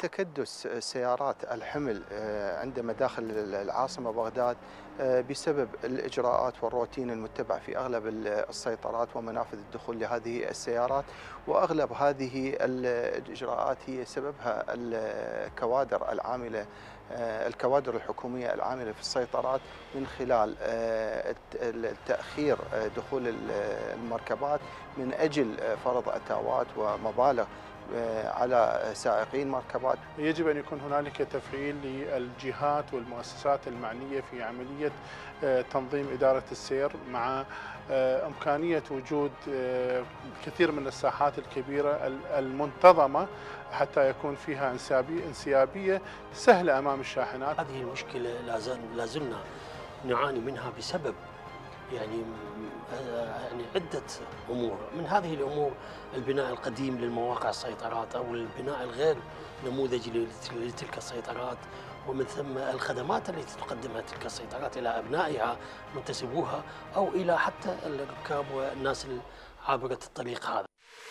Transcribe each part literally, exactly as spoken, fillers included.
تكدس سيارات الحمل عند مداخل العاصمة بغداد بسبب الإجراءات والروتين المتبع في أغلب السيطرات ومنافذ الدخول لهذه السيارات، وأغلب هذه الإجراءات هي سببها الكوادر العاملة الكوادر الحكومية العاملة في السيطرات من خلال تأخير دخول المركبات من أجل فرض أتاوات ومبالغ على سائقين مركبات. يجب أن يكون هنالك تفعيل للجهات والمؤسسات المعنية في عملية تنظيم إدارة السير، مع إمكانية وجود كثير من الساحات الكبيرة المنتظمة حتى يكون فيها انسيابية سهلة أمام الشاحنات. هذه المشكلة لازلنا نعاني منها بسبب يعني يعني عدة أمور. من هذه الأمور البناء القديم للمواقع السيطرات أو البناء الغير نموذجي لتلك السيطرات، ومن ثم الخدمات التي تقدمها تلك السيطرات إلى أبنائها منتسبوها أو إلى حتى الركاب والناس عابرة الطريق هذا.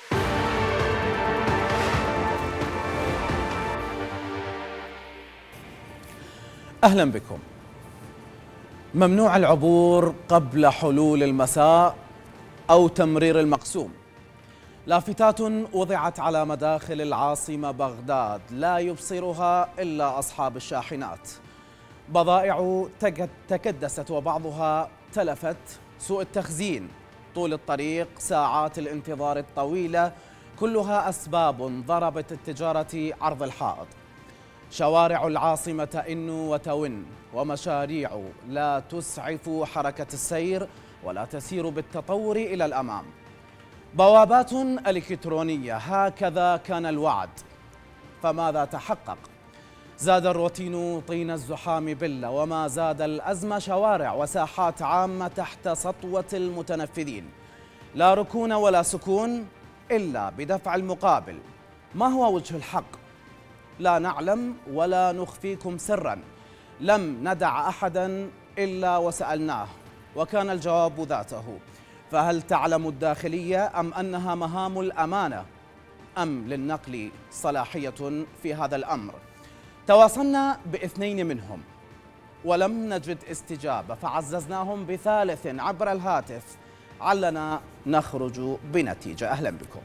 أهلا بكم. ممنوع العبور قبل حلول المساء أو تمرير المقسوم. لافتات وضعت على مداخل العاصمة بغداد لا يبصرها إلا أصحاب الشاحنات. بضائع تكدست وبعضها تلفت، سوء التخزين، طول الطريق، ساعات الانتظار الطويلة، كلها أسباب ضربت التجارة عرض الحائط. شوارع العاصمة تئن وتون، ومشاريع لا تسعف حركة السير ولا تسير بالتطور إلى الأمام. بوابات إلكترونية، هكذا كان الوعد، فماذا تحقق؟ زاد الروتين طين الزحام بلة، وما زاد الأزمة شوارع وساحات عامة تحت سطوة المتنفذين. لا ركون ولا سكون إلا بدفع المقابل. ما هو وجه الحق؟ لا نعلم ولا نخفيكم سرا. لم ندع أحدا إلا وسألناه، وكان الجواب ذاته. فهل تعلم الداخلية أم أنها مهام الأمانة، أم للنقل صلاحية في هذا الأمر؟ تواصلنا باثنين منهم ولم نجد استجابة، فعززناهم بثالث عبر الهاتف علنا نخرج بنتيجة. أهلا بكم.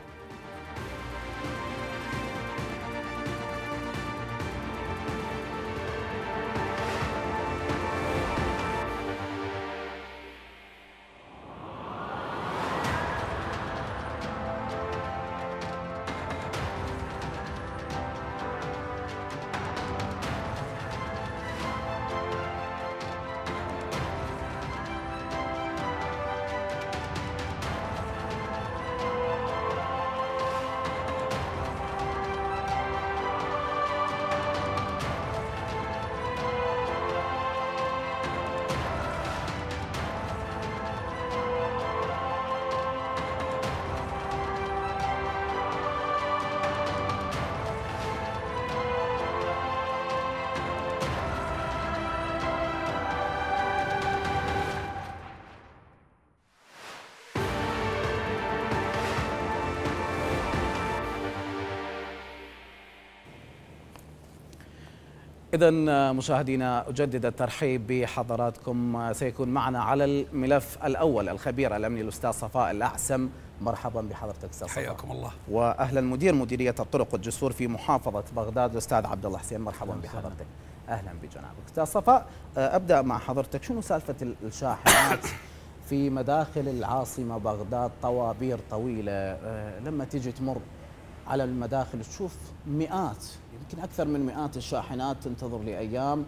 إذن مشاهدينا، أجدد الترحيب بحضراتكم. سيكون معنا على الملف الأول الخبير الأمني الأستاذ صفاء الأعسم. مرحبا بحضرتك أستاذ صفاء. حياكم الله. وأهلا مدير مديرية الطرق والجسور في محافظة بغداد الأستاذ عبد الله حسين. مرحبا بحضرتك. أهلا بجنابك أستاذ صفاء. أبدأ مع حضرتك، شنو سالفة الشاحنات في مداخل العاصمة بغداد؟ طوابير طويلة، لما تيجي تمر على المداخل تشوف مئات، يمكن أكثر من مئات الشاحنات تنتظر لأيام،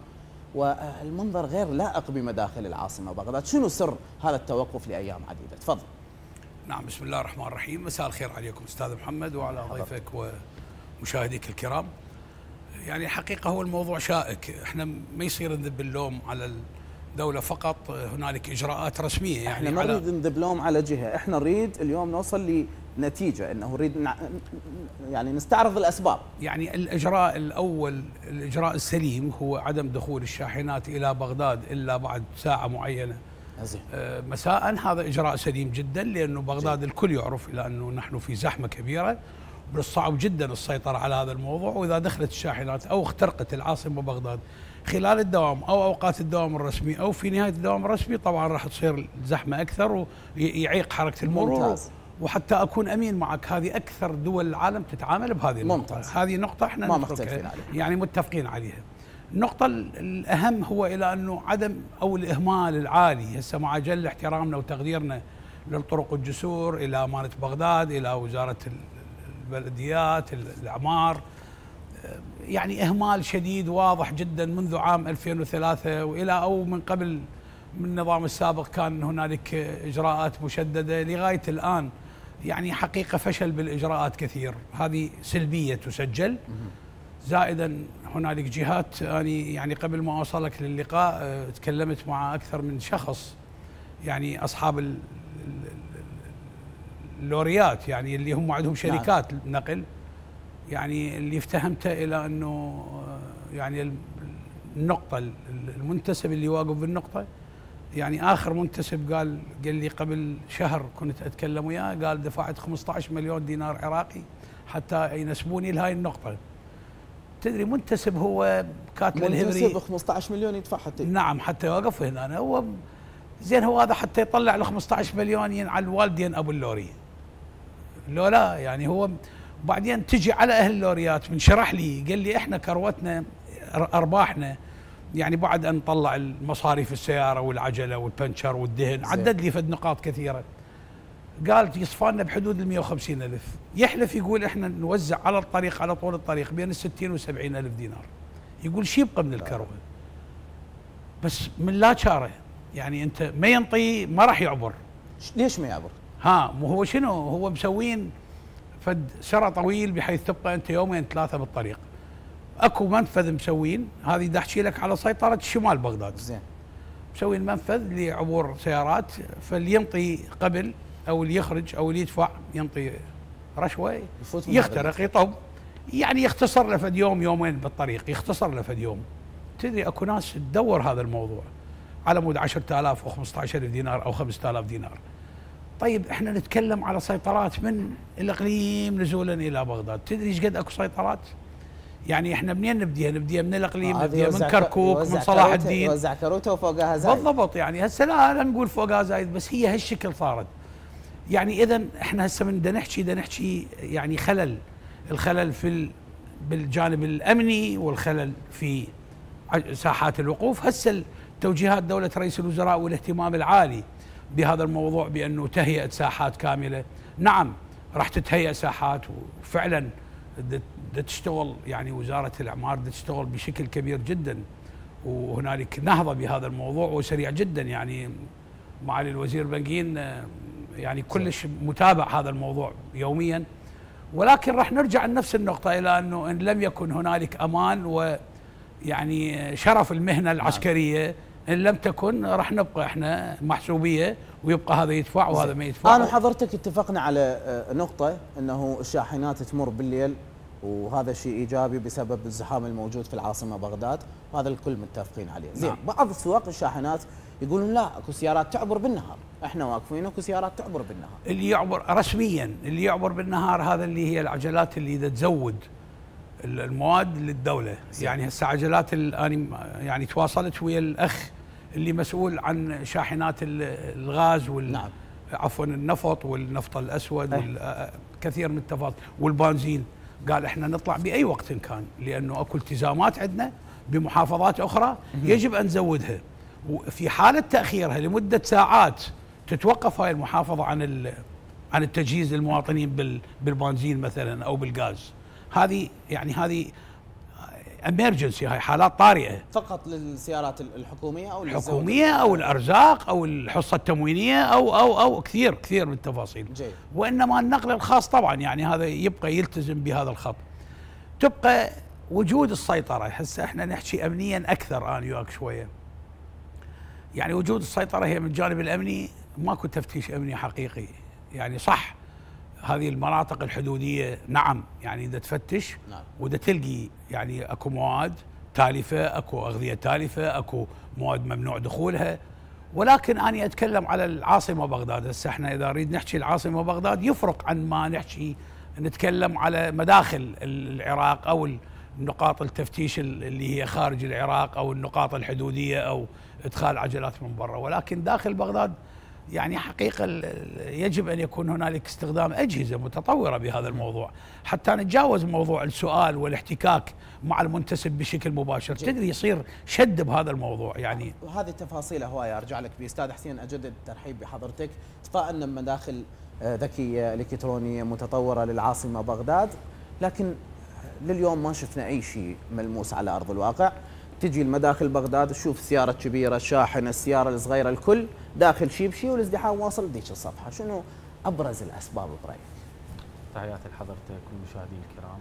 والمنظر غير لائق بمداخل العاصمة بغداد. شنو سر هذا التوقف لأيام عديدة؟ تفضل. نعم، بسم الله الرحمن الرحيم. مساء الخير عليكم أستاذ محمد وعلى ضيفك ومشاهديك الكرام. يعني حقيقة هو الموضوع شائك، احنا ما يصير نذب اللوم على الدولة فقط، هنالك إجراءات رسمية. يعني احنا ما نريد نذب لوم على جهة، احنا نريد اليوم نوصل لنتيجة، انه نريد يعني نستعرض الأسباب. يعني الإجراء الأول، الإجراء السليم، هو عدم دخول الشاحنات إلى بغداد إلا بعد ساعة معينة مساء. هذا إجراء سليم جدا، لأنه بغداد الكل يعرف إلى أنه نحن في زحمة كبيرة، من الصعب جدا السيطرة على هذا الموضوع. وإذا دخلت الشاحنات أو اخترقت العاصمة بغداد خلال الدوام أو أوقات الدوام الرسمي أو في نهاية الدوام الرسمي، طبعا راح تصير زحمة أكثر ويعيق حركة المرور. ممتاز. وحتى أكون أمين معك، هذه أكثر دول العالم تتعامل بهذه النقطة. ممتاز. هذه نقطة احنا ما مختلفين عليها، يعني متفقين عليها. النقطة الأهم هو إلى أنه عدم أو الإهمال العالي هسه، مع جل احترامنا وتقديرنا للطرق والجسور، إلى أمانة بغداد، إلى وزارة البلديات، الإعمار، يعني إهمال شديد واضح جدا منذ عام ألفين وثلاثة وإلى أو من قبل، من النظام السابق كان هنالك إجراءات مشددة لغاية الآن. يعني حقيقة فشل بالإجراءات كثير، هذه سلبية تسجل. زائدا هنالك جهات، أنا يعني قبل ما أوصلك للقاء تكلمت مع أكثر من شخص، يعني أصحاب اللوريات، يعني اللي هم عندهم شركات نقل. يعني اللي افتهمته إلى أنه يعني النقطة المنتسب اللي واقف بالنقطة، يعني آخر منتسب قال قال لي قبل شهر كنت أتكلم وياه، قال دفعت خمسة عشر مليون دينار عراقي حتى ينسبوني لهاي النقطة. تدري منتسب هو كاتب الهبري منتسب خمسة عشر مليون يدفع حتى، نعم، حتى يوقف هنا. هو زين، هو هذا حتى يطلع له خمسة عشر مليون على الوالدين أبو اللوري، لو لا يعني هو. وبعدين تجي على أهل اللوريات، من شرح لي قال لي إحنا كروتنا أرباحنا يعني بعد أن نطلع المصاريف السيارة والعجلة والبنشر والدهن، عدد لي فد نقاط كثيرة، قال يصفى بحدود ال مئة وخمسين ألف. يحلف يقول إحنا نوزع على الطريق، على طول الطريق، بين الستين والسبعين ألف دينار. يقول شي يبقى من الكروة، بس من لا شاره. يعني أنت ما ينطي ما راح يعبر. ليش ما يعبر؟ ها مو هو شنو هو مسوين فد سرى طويل بحيث تبقى أنت يومين ثلاثة بالطريق. اكو منفذ مسوين، هذه دا احكي لك على سيطرة شمال بغداد. زين. مسوين منفذ لعبور سيارات، فاللي ينطي قبل او اللي يخرج او اللي يدفع ينطي رشوة يخترق يطب، يعني يختصر له فد يوم يومين بالطريق، يختصر له فد يوم. تدري اكو ناس تدور هذا الموضوع على مود عشرة آلاف او خمسة عشر ألف دينار او خمسة آلاف دينار. طيب احنا نتكلم على سيطرات من الاقليم نزولا الى بغداد، تدري ايش قد اكو سيطرات؟ يعني احنا منين نبديها؟ نبديها من الاقليم، نبديها من كركوك، من صلاح الدين، يوزع كروته وفوقها زايد. بالضبط. يعني هسه لا, لا نقول فوقها زايد، بس هي هالشكل صارت. يعني اذا احنا هسه من بدنا نحكي بدنا نحكي يعني خلل، الخلل في بالجانب الامني والخلل في ساحات الوقوف. هسه توجيهات دولة رئيس الوزراء والاهتمام العالي بهذا الموضوع بانه تهيئة ساحات كاملة. نعم راح تتهيأ ساحات وفعلا تشتغل، يعني وزارة الإعمار تشتغل بشكل كبير جدا، وهنالك نهضة بهذا الموضوع وسريع جدا. يعني معالي الوزير بنقين يعني كلش متابع هذا الموضوع يوميا. ولكن راح نرجع لنفس النقطة، إلى أنه إن لم يكن هنالك أمان ويعني شرف المهنة العسكرية، إن لم تكن راح نبقى إحنا محسوبية، ويبقى هذا يدفع وهذا ما يدفع. أنا وحضرتك اتفقنا على نقطة أنه الشاحنات تمر بالليل، وهذا شيء إيجابي بسبب الزحام الموجود في العاصمة بغداد، وهذا الكل متفقين عليه. زين. نعم. بعض سواق الشاحنات يقولون لا اكو سيارات تعبر بالنهار، احنا واقفين اكو سيارات تعبر بالنهار. اللي يعبر رسميا، اللي يعبر بالنهار هذا اللي هي العجلات اللي اذا تزود المواد للدولة. زين. يعني هسه عجلات انا يعني تواصلت ويا الاخ اللي مسؤول عن شاحنات الغاز وال نعم. عفوا النفط والنفط الاسود والكثير من التفاصيل والبنزين. قال احنا نطلع باي وقت كان، لانه اكو التزامات عندنا بمحافظات اخرى يجب ان نزودها، وفي حاله تاخيرها لمده ساعات تتوقف هاي المحافظه عن عن التجهيز للمواطنين بالبنزين مثلا او بالغاز. هذه يعني هذه اميرجنسي، هاي حالات طارئه فقط للسيارات الحكوميه او الحكوميه او الارزاق او الحصه التموينيه او او او كثير كثير من التفاصيل. جيد. وانما النقل الخاص طبعا يعني هذا يبقى يلتزم بهذا الخط. تبقى وجود السيطره، هسه احنا نحكي امنيا اكثر انا وياك شويه. يعني وجود السيطره هي من الجانب الامني، ماكو تفتيش امني حقيقي. يعني صح هذه المناطق الحدوديه نعم يعني اذا تفتش نعم. واذا تلقي يعني اكو مواد تالفه، اكو اغذيه تالفه، اكو مواد ممنوع دخولها. ولكن اني اتكلم على العاصمه بغداد. هسه احنا اذا نريد نحكي العاصمه بغداد يفرق عن ما نحكي نتكلم على مداخل العراق او نقاط التفتيش اللي هي خارج العراق او النقاط الحدوديه او ادخال عجلات من برا، ولكن داخل بغداد يعني حقيقه يجب ان يكون هنالك استخدام اجهزه متطوره بهذا الموضوع حتى نتجاوز موضوع السؤال والاحتكاك مع المنتسب بشكل مباشر، تدري يصير شد بهذا الموضوع يعني. وهذه تفاصيل هوايه ارجع لك بي استاذ حسين، اجدد الترحيب بحضرتك. تفائلنا بمداخل ذكيه الكترونيه متطوره للعاصمه بغداد، لكن لليوم ما شفنا اي شيء ملموس على ارض الواقع. تجي المداخل بغداد تشوف السياره الكبيره، الشاحنه، السياره الصغيره، الكل داخل شيء بشيء والازدحام واصل لديك الصفحه. شنو ابرز الاسباب برايك؟ تحياتي لحضرتك والمشاهدين الكرام.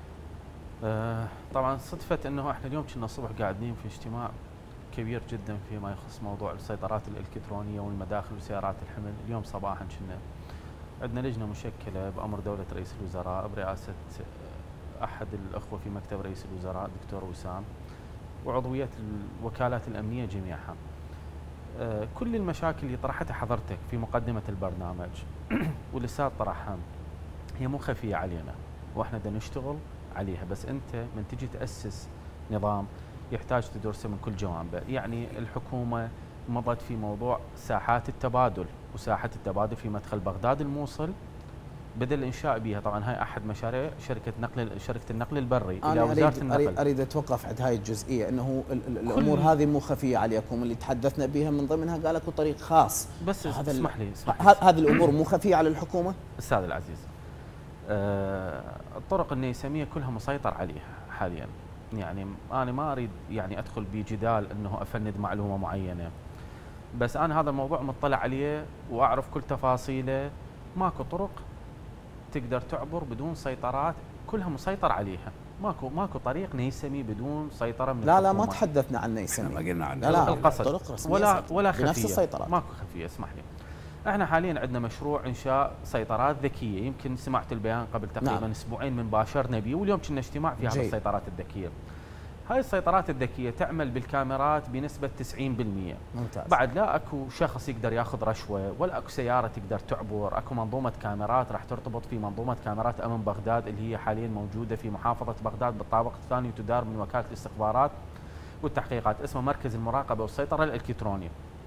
آه طبعا صدفه انه احنا اليوم كنا الصبح قاعدين في اجتماع كبير جدا فيما يخص موضوع السيطرات الالكترونيه والمداخل وسيارات الحمل. اليوم صباحا كنا عندنا لجنه مشكله بامر دوله رئيس الوزراء برئاسه احد الاخوه في مكتب رئيس الوزراء الدكتور وسام وعضويه الوكالات الامنيه جميعها. آه كل المشاكل اللي طرحتها حضرتك في مقدمه البرنامج والاستاذ طرحها هي مو خفيه علينا واحنا بدنا نشتغل عليها، بس انت من تجي تاسس نظام يحتاج تدرسه من كل جوانبه. يعني الحكومه مضت في موضوع ساحات التبادل، وساحه التبادل في مدخل بغداد الموصل بدأ الانشاء بها. طبعا هاي احد مشاريع شركه نقل شركه النقل البري الى وزاره أريد النقل. اريد اريد اتوقف عند هاي الجزئيه، انه الامور هذه مو خفيه عليكم، اللي تحدثنا بها من ضمنها قال لكم طريق خاص. بس اسمح لي اسمح لي هذه الامور مو خفيه على الحكومه؟ استاذ العزيز، آه الطرق النيسميه كلها مسيطر عليها حاليا. يعني انا ما اريد يعني ادخل بجدال انه افند معلومه معينه، بس انا هذا الموضوع مطلع عليه واعرف كل تفاصيله. ماكو طرق تقدر تعبر بدون سيطرات، كلها مسيطر عليها. ماكو ماكو طريق نيسمي بدون سيطره من لا الحكومة. لا ما تحدث عن نيسمي، ما قلنا عن لا لا القصد طرق رسميه ولا ولا خفيه، بنفس السيطرات. ماكو خفيه. اسمح لي، احنا حاليا عندنا مشروع انشاء سيطرات ذكيه، يمكن سمعت البيان قبل تقريبا نعم. اسبوعين من باشرنا به، واليوم كنا اجتماع في هذه السيطرات الذكيه. هاي السيطرات الذكيه تعمل بالكاميرات بنسبه تسعين بالمئة. ممتاز. بعد لا اكو شخص يقدر ياخذ رشوه، ولا اكو سياره تقدر تعبر، اكو منظومه كاميرات راح ترتبط في منظومه كاميرات امن بغداد اللي هي حاليا موجوده في محافظه بغداد بالطابق الثاني، وتدار من وكاله الاستخبارات والتحقيقات، اسمه مركز المراقبه والسيطره الالكترونيه.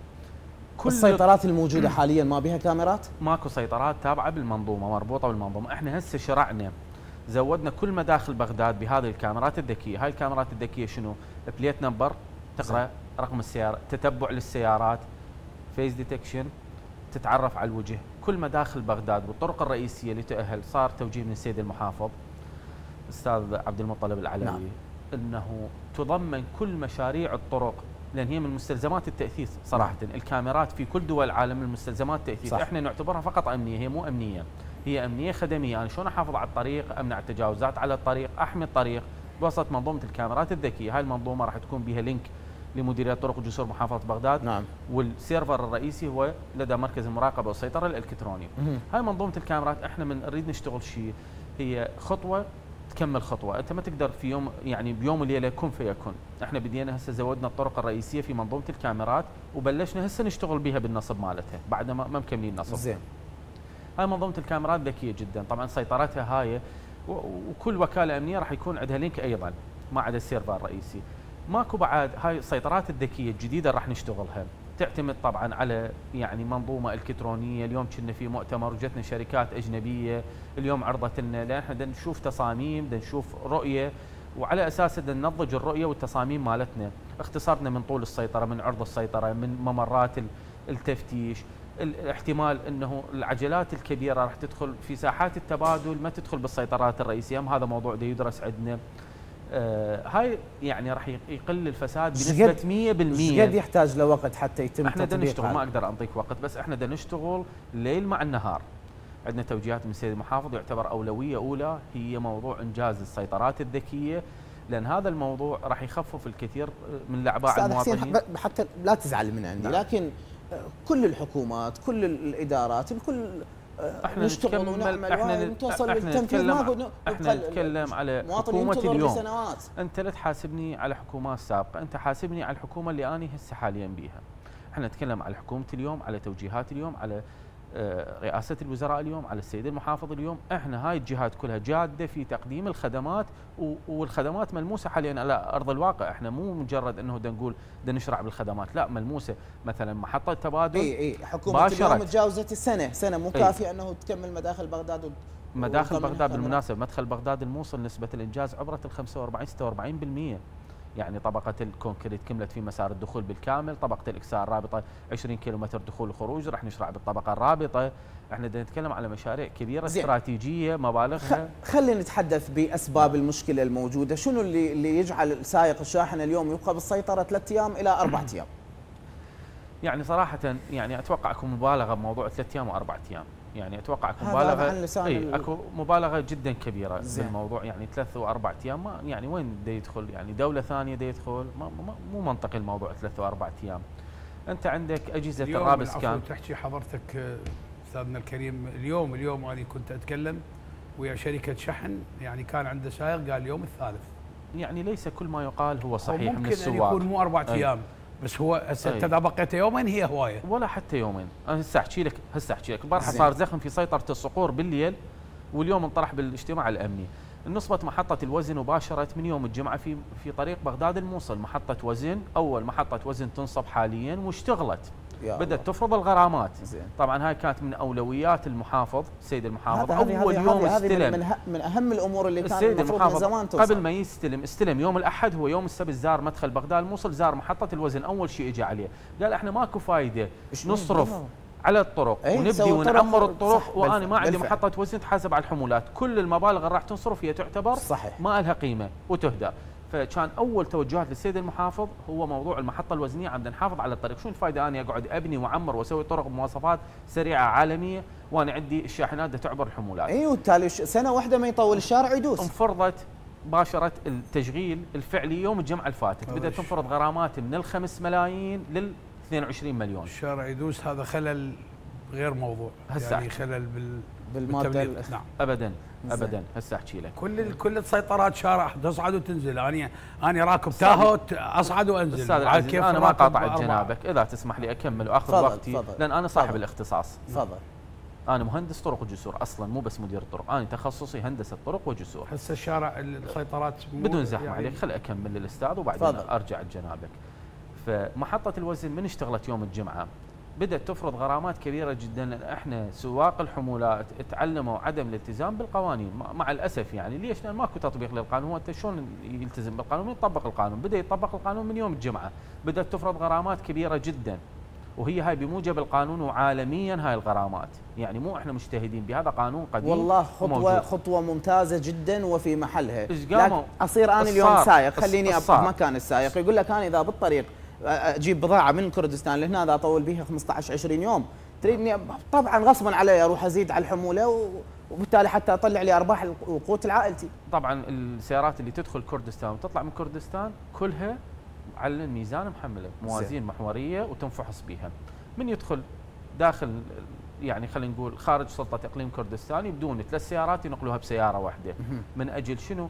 كل السيطرات الموجوده حاليا ما بها كاميرات؟ ماكو سيطرات تابعه بالمنظومه، مربوطه بالمنظومه. احنا هسه شرعنا زودنا كل مداخل بغداد بهذه الكاميرات الذكيه. هاي الكاميرات الذكيه شنو؟ بليت نمبر تقرا رقم السياره، تتبع للسيارات، فيس ديتكشن، تتعرف على الوجه. كل مداخل بغداد والطرق الرئيسيه اللي تؤهل صار توجيه من السيد المحافظ استاذ عبد المطلب العلوي نعم. انه تضمن كل مشاريع الطرق، لان هي من مستلزمات التاثيث صراحه. نعم. الكاميرات في كل دول العالم من مستلزمات التاثيث، صح. احنا نعتبرها فقط امنيه، هي مو امنيه، هي امنيه خدميه. انا شلون احافظ على الطريق، امنع التجاوزات على الطريق، احمي الطريق بواسطه منظومه الكاميرات الذكيه. هاي المنظومه راح تكون بها لينك لمديريه طرق وجسور محافظه بغداد. نعم. والسيرفر الرئيسي هو لدى مركز المراقبه والسيطره الالكتروني. مم. هاي منظومه الكاميرات احنا من نريد نشتغل شيء، هي خطوه تكمل خطوه، انت ما تقدر في يوم يعني بيوم وليله كن فيكون. احنا بدينا هسه زودنا الطرق الرئيسيه في منظومه الكاميرات وبلشنا هسه نشتغل بها بالنصب مالتها بعد ما ما مكملين نصب. زين. هاي منظومه الكاميرات ذكيه جدا، طبعا سيطرتها هاي وكل وكاله امنيه راح يكون عندها لينك ايضا ما عدا السيرفر الرئيسي. ماكو بعد هاي السيطرات الذكيه الجديده راح نشتغلها، تعتمد طبعا على يعني منظومه الكترونيه. اليوم كنا في مؤتمر وجتنا شركات اجنبيه اليوم عرضت لنا، لان احنا بدنا نشوف تصاميم، بدنا نشوف رؤيه، وعلى اساس بدنا ننضج الرؤيه والتصاميم مالتنا. اختصرنا من طول السيطره، من عرض السيطره، من ممرات التفتيش. الاحتمال انه العجلات الكبيره راح تدخل في ساحات التبادل ما تدخل بالسيطرات الرئيسيه، هذا موضوع دا يدرس عندنا. آه هاي يعني راح يقل الفساد بنسبه مئة بالمئة. ايش قد يحتاج له وقت حتى يتم احنا بدنا نشتغل، ما اقدر اعطيك وقت، بس احنا بدنا نشتغل ليل مع النهار. عندنا توجيهات من السيد المحافظ، يعتبر اولويه اولى هي موضوع انجاز السيطرات الذكيه، لان هذا الموضوع راح يخفف الكثير من الاعباء المواطنين. حتى لا تزعل من عندي، نعم. لكن كل الحكومات، كل الادارات، الكل احنا نشتغل ونعمل احنا نتوصل للتنفيذ. ما احنا نتكلم على حكومه اليوم. انت لا تحاسبني على حكومات سابقه، انت حاسبني على الحكومه اللي انا هسه حاليا بيها. احنا نتكلم على حكومه اليوم، على توجيهات اليوم، على رئاسة الوزراء اليوم، على السيد المحافظ اليوم. احنا هاي الجهات كلها جادة في تقديم الخدمات، والخدمات ملموسة حاليا على أرض الواقع. احنا مو مجرد انه بدنا نقول بدنا نشرع بالخدمات، لا، ملموسة. مثلا محطة تبادل اي اي حكومة اليوم تجاوزت السنة، سنة مو كافية انه تكمل مداخل بغداد. مداخل بغداد بالمناسبة، مدخل بغداد الموصل نسبة الإنجاز عبرت ال خمسة وأربعين ستة وأربعين بالمئة. يعني طبقة الكونكريت كملت في مسار الدخول بالكامل، طبقة الإكسار رابطة عشرين كيلومتر دخول وخروج، راح نشرع بالطبقة الرابطة. احنا بدنا نتكلم على مشاريع كبيرة زين. استراتيجية مبالغها. خلينا نتحدث بأسباب المشكلة الموجودة. شنو اللي اللي يجعل سائق الشاحن اليوم يبقى بالسيطرة ثلاث أيام إلى أربعة أيام؟ يعني صراحة يعني أتوقع أكو مبالغة بموضوع ثلاث أيام وأربعة أيام. يعني اتوقع اكو مبالغه، اي اكو مبالغه جدا كبيره زين. بالموضوع. يعني ثلاث واربع ايام ما يعني وين بده يدخل؟ يعني دوله ثانيه بده يدخل، ما مو منطقي الموضوع ثلاث واربع ايام. انت عندك اجهزه الرابس كان تحكي حضرتك استاذنا الكريم. اليوم اليوم انا كنت اتكلم ويا شركه شحن، يعني كان عنده سائق قال اليوم الثالث. يعني ليس كل ما يقال هو صحيح من السواق. ممكن يكون مو اربع ايام بس هو هسه انت اذا بقيت يومين هي هوايه، ولا حتى يومين. انا هسه احكي لك هسه احكي لك البارحه صار زخم في سيطره الصقور بالليل، واليوم انطرح بالاجتماع الامني. نصبت محطه الوزن وباشرت من يوم الجمعه في في طريق بغداد الموصل. محطه وزن، اول محطه وزن تنصب حاليا واشتغلت، بدأت تفرض الغرامات. زين. طبعا هاي كانت من اولويات المحافظ، السيد المحافظ. اول يوم استلم من, من اهم الامور اللي كان المفروض من زمان توصل. قبل ما يستلم استلم يوم الاحد، هو يوم السبت زار مدخل بغداد الموصل، زار محطه الوزن. اول شيء اجى عليه قال احنا ماكو فايده نصرف على الطرق ايه ونبدي ونعمر الطرق وانا ما عندي محطه وزن تحاسب على الحمولات. كل المبالغ اللي راح تنصرف هي تعتبر صحيح ما لها قيمه وتهدر. فكان اول توجهات للسيد المحافظ هو موضوع المحطه الوزنيه، عم نحافظ على الطريق. شو الفائده اني اقعد ابني واعمر واسوي طرق بمواصفات سريعه عالميه وانا عندي الشاحنات بدها تعبر الحمولات؟ اي وبالتالي سنه واحده ما يطول الشارع يدوس. انفرضت باشرت التشغيل الفعلي يوم الجمعه الفاتت، بدات تنفرض غرامات من الخمس ملايين لل اثنين وعشرين مليون. الشارع يدوس، هذا خلل غير موضوع، يعني خلل بال بالماده. نعم ابدا ابدا. هسه احكي لك كل كل السيطرات شارع تصعد وتنزل. انا انا راكب تاهو اصعد وانزل. استاذ العزيز انا ما قاطعت جنابك، اذا تسمح لي اكمل واخذ وقتي فضل. لان انا صاحب فضل. الاختصاص. تفضل. انا مهندس طرق وجسور اصلا، مو بس مدير طرق، انا تخصصي هندسه طرق وجسور. هسه الشارع السيطرات بدون زحمه يعني عليك، خل اكمل للاستاذ وبعدين فضل. ارجع لجنابك. فمحطه الوزن من اشتغلت يوم الجمعه بدأت تفرض غرامات كبيرة جدا، لأن احنا سواق الحمولات تعلموا عدم الالتزام بالقوانين مع الأسف. يعني ليش؟ لأن ماكو تطبيق للقانون. هو انت شلون يلتزم بالقانون؟ يطبق القانون. بدأ يطبق القانون من يوم الجمعة، بدأت تفرض غرامات كبيرة جدا، وهي هاي بموجب القانون وعالميا هاي الغرامات. يعني مو احنا مجتهدين بهذا، قانون قديم والله خطوة وموجود. خطوة ممتازة جدا وفي محلها. لكن أصير أنا اليوم سايق، خليني أبقى مكان السائق، يقول لك أنا إذا بالطريق اجيب بضاعه من كردستان لهنا اذا اطول بها خمسة عشر عشرين يوم، تريدني طبعا غصبا علي اروح ازيد على الحموله، وبالتالي حتى اطلع لي ارباح وقوت لعائلتي. طبعا السيارات اللي تدخل كردستان وتطلع من كردستان كلها على الميزان محمله، موازين محوريه وتنفحص بها. من يدخل داخل يعني خلينا نقول خارج سلطه اقليم كردستان يبدون ثلاث سيارات ينقلوها بسياره واحده. من اجل شنو؟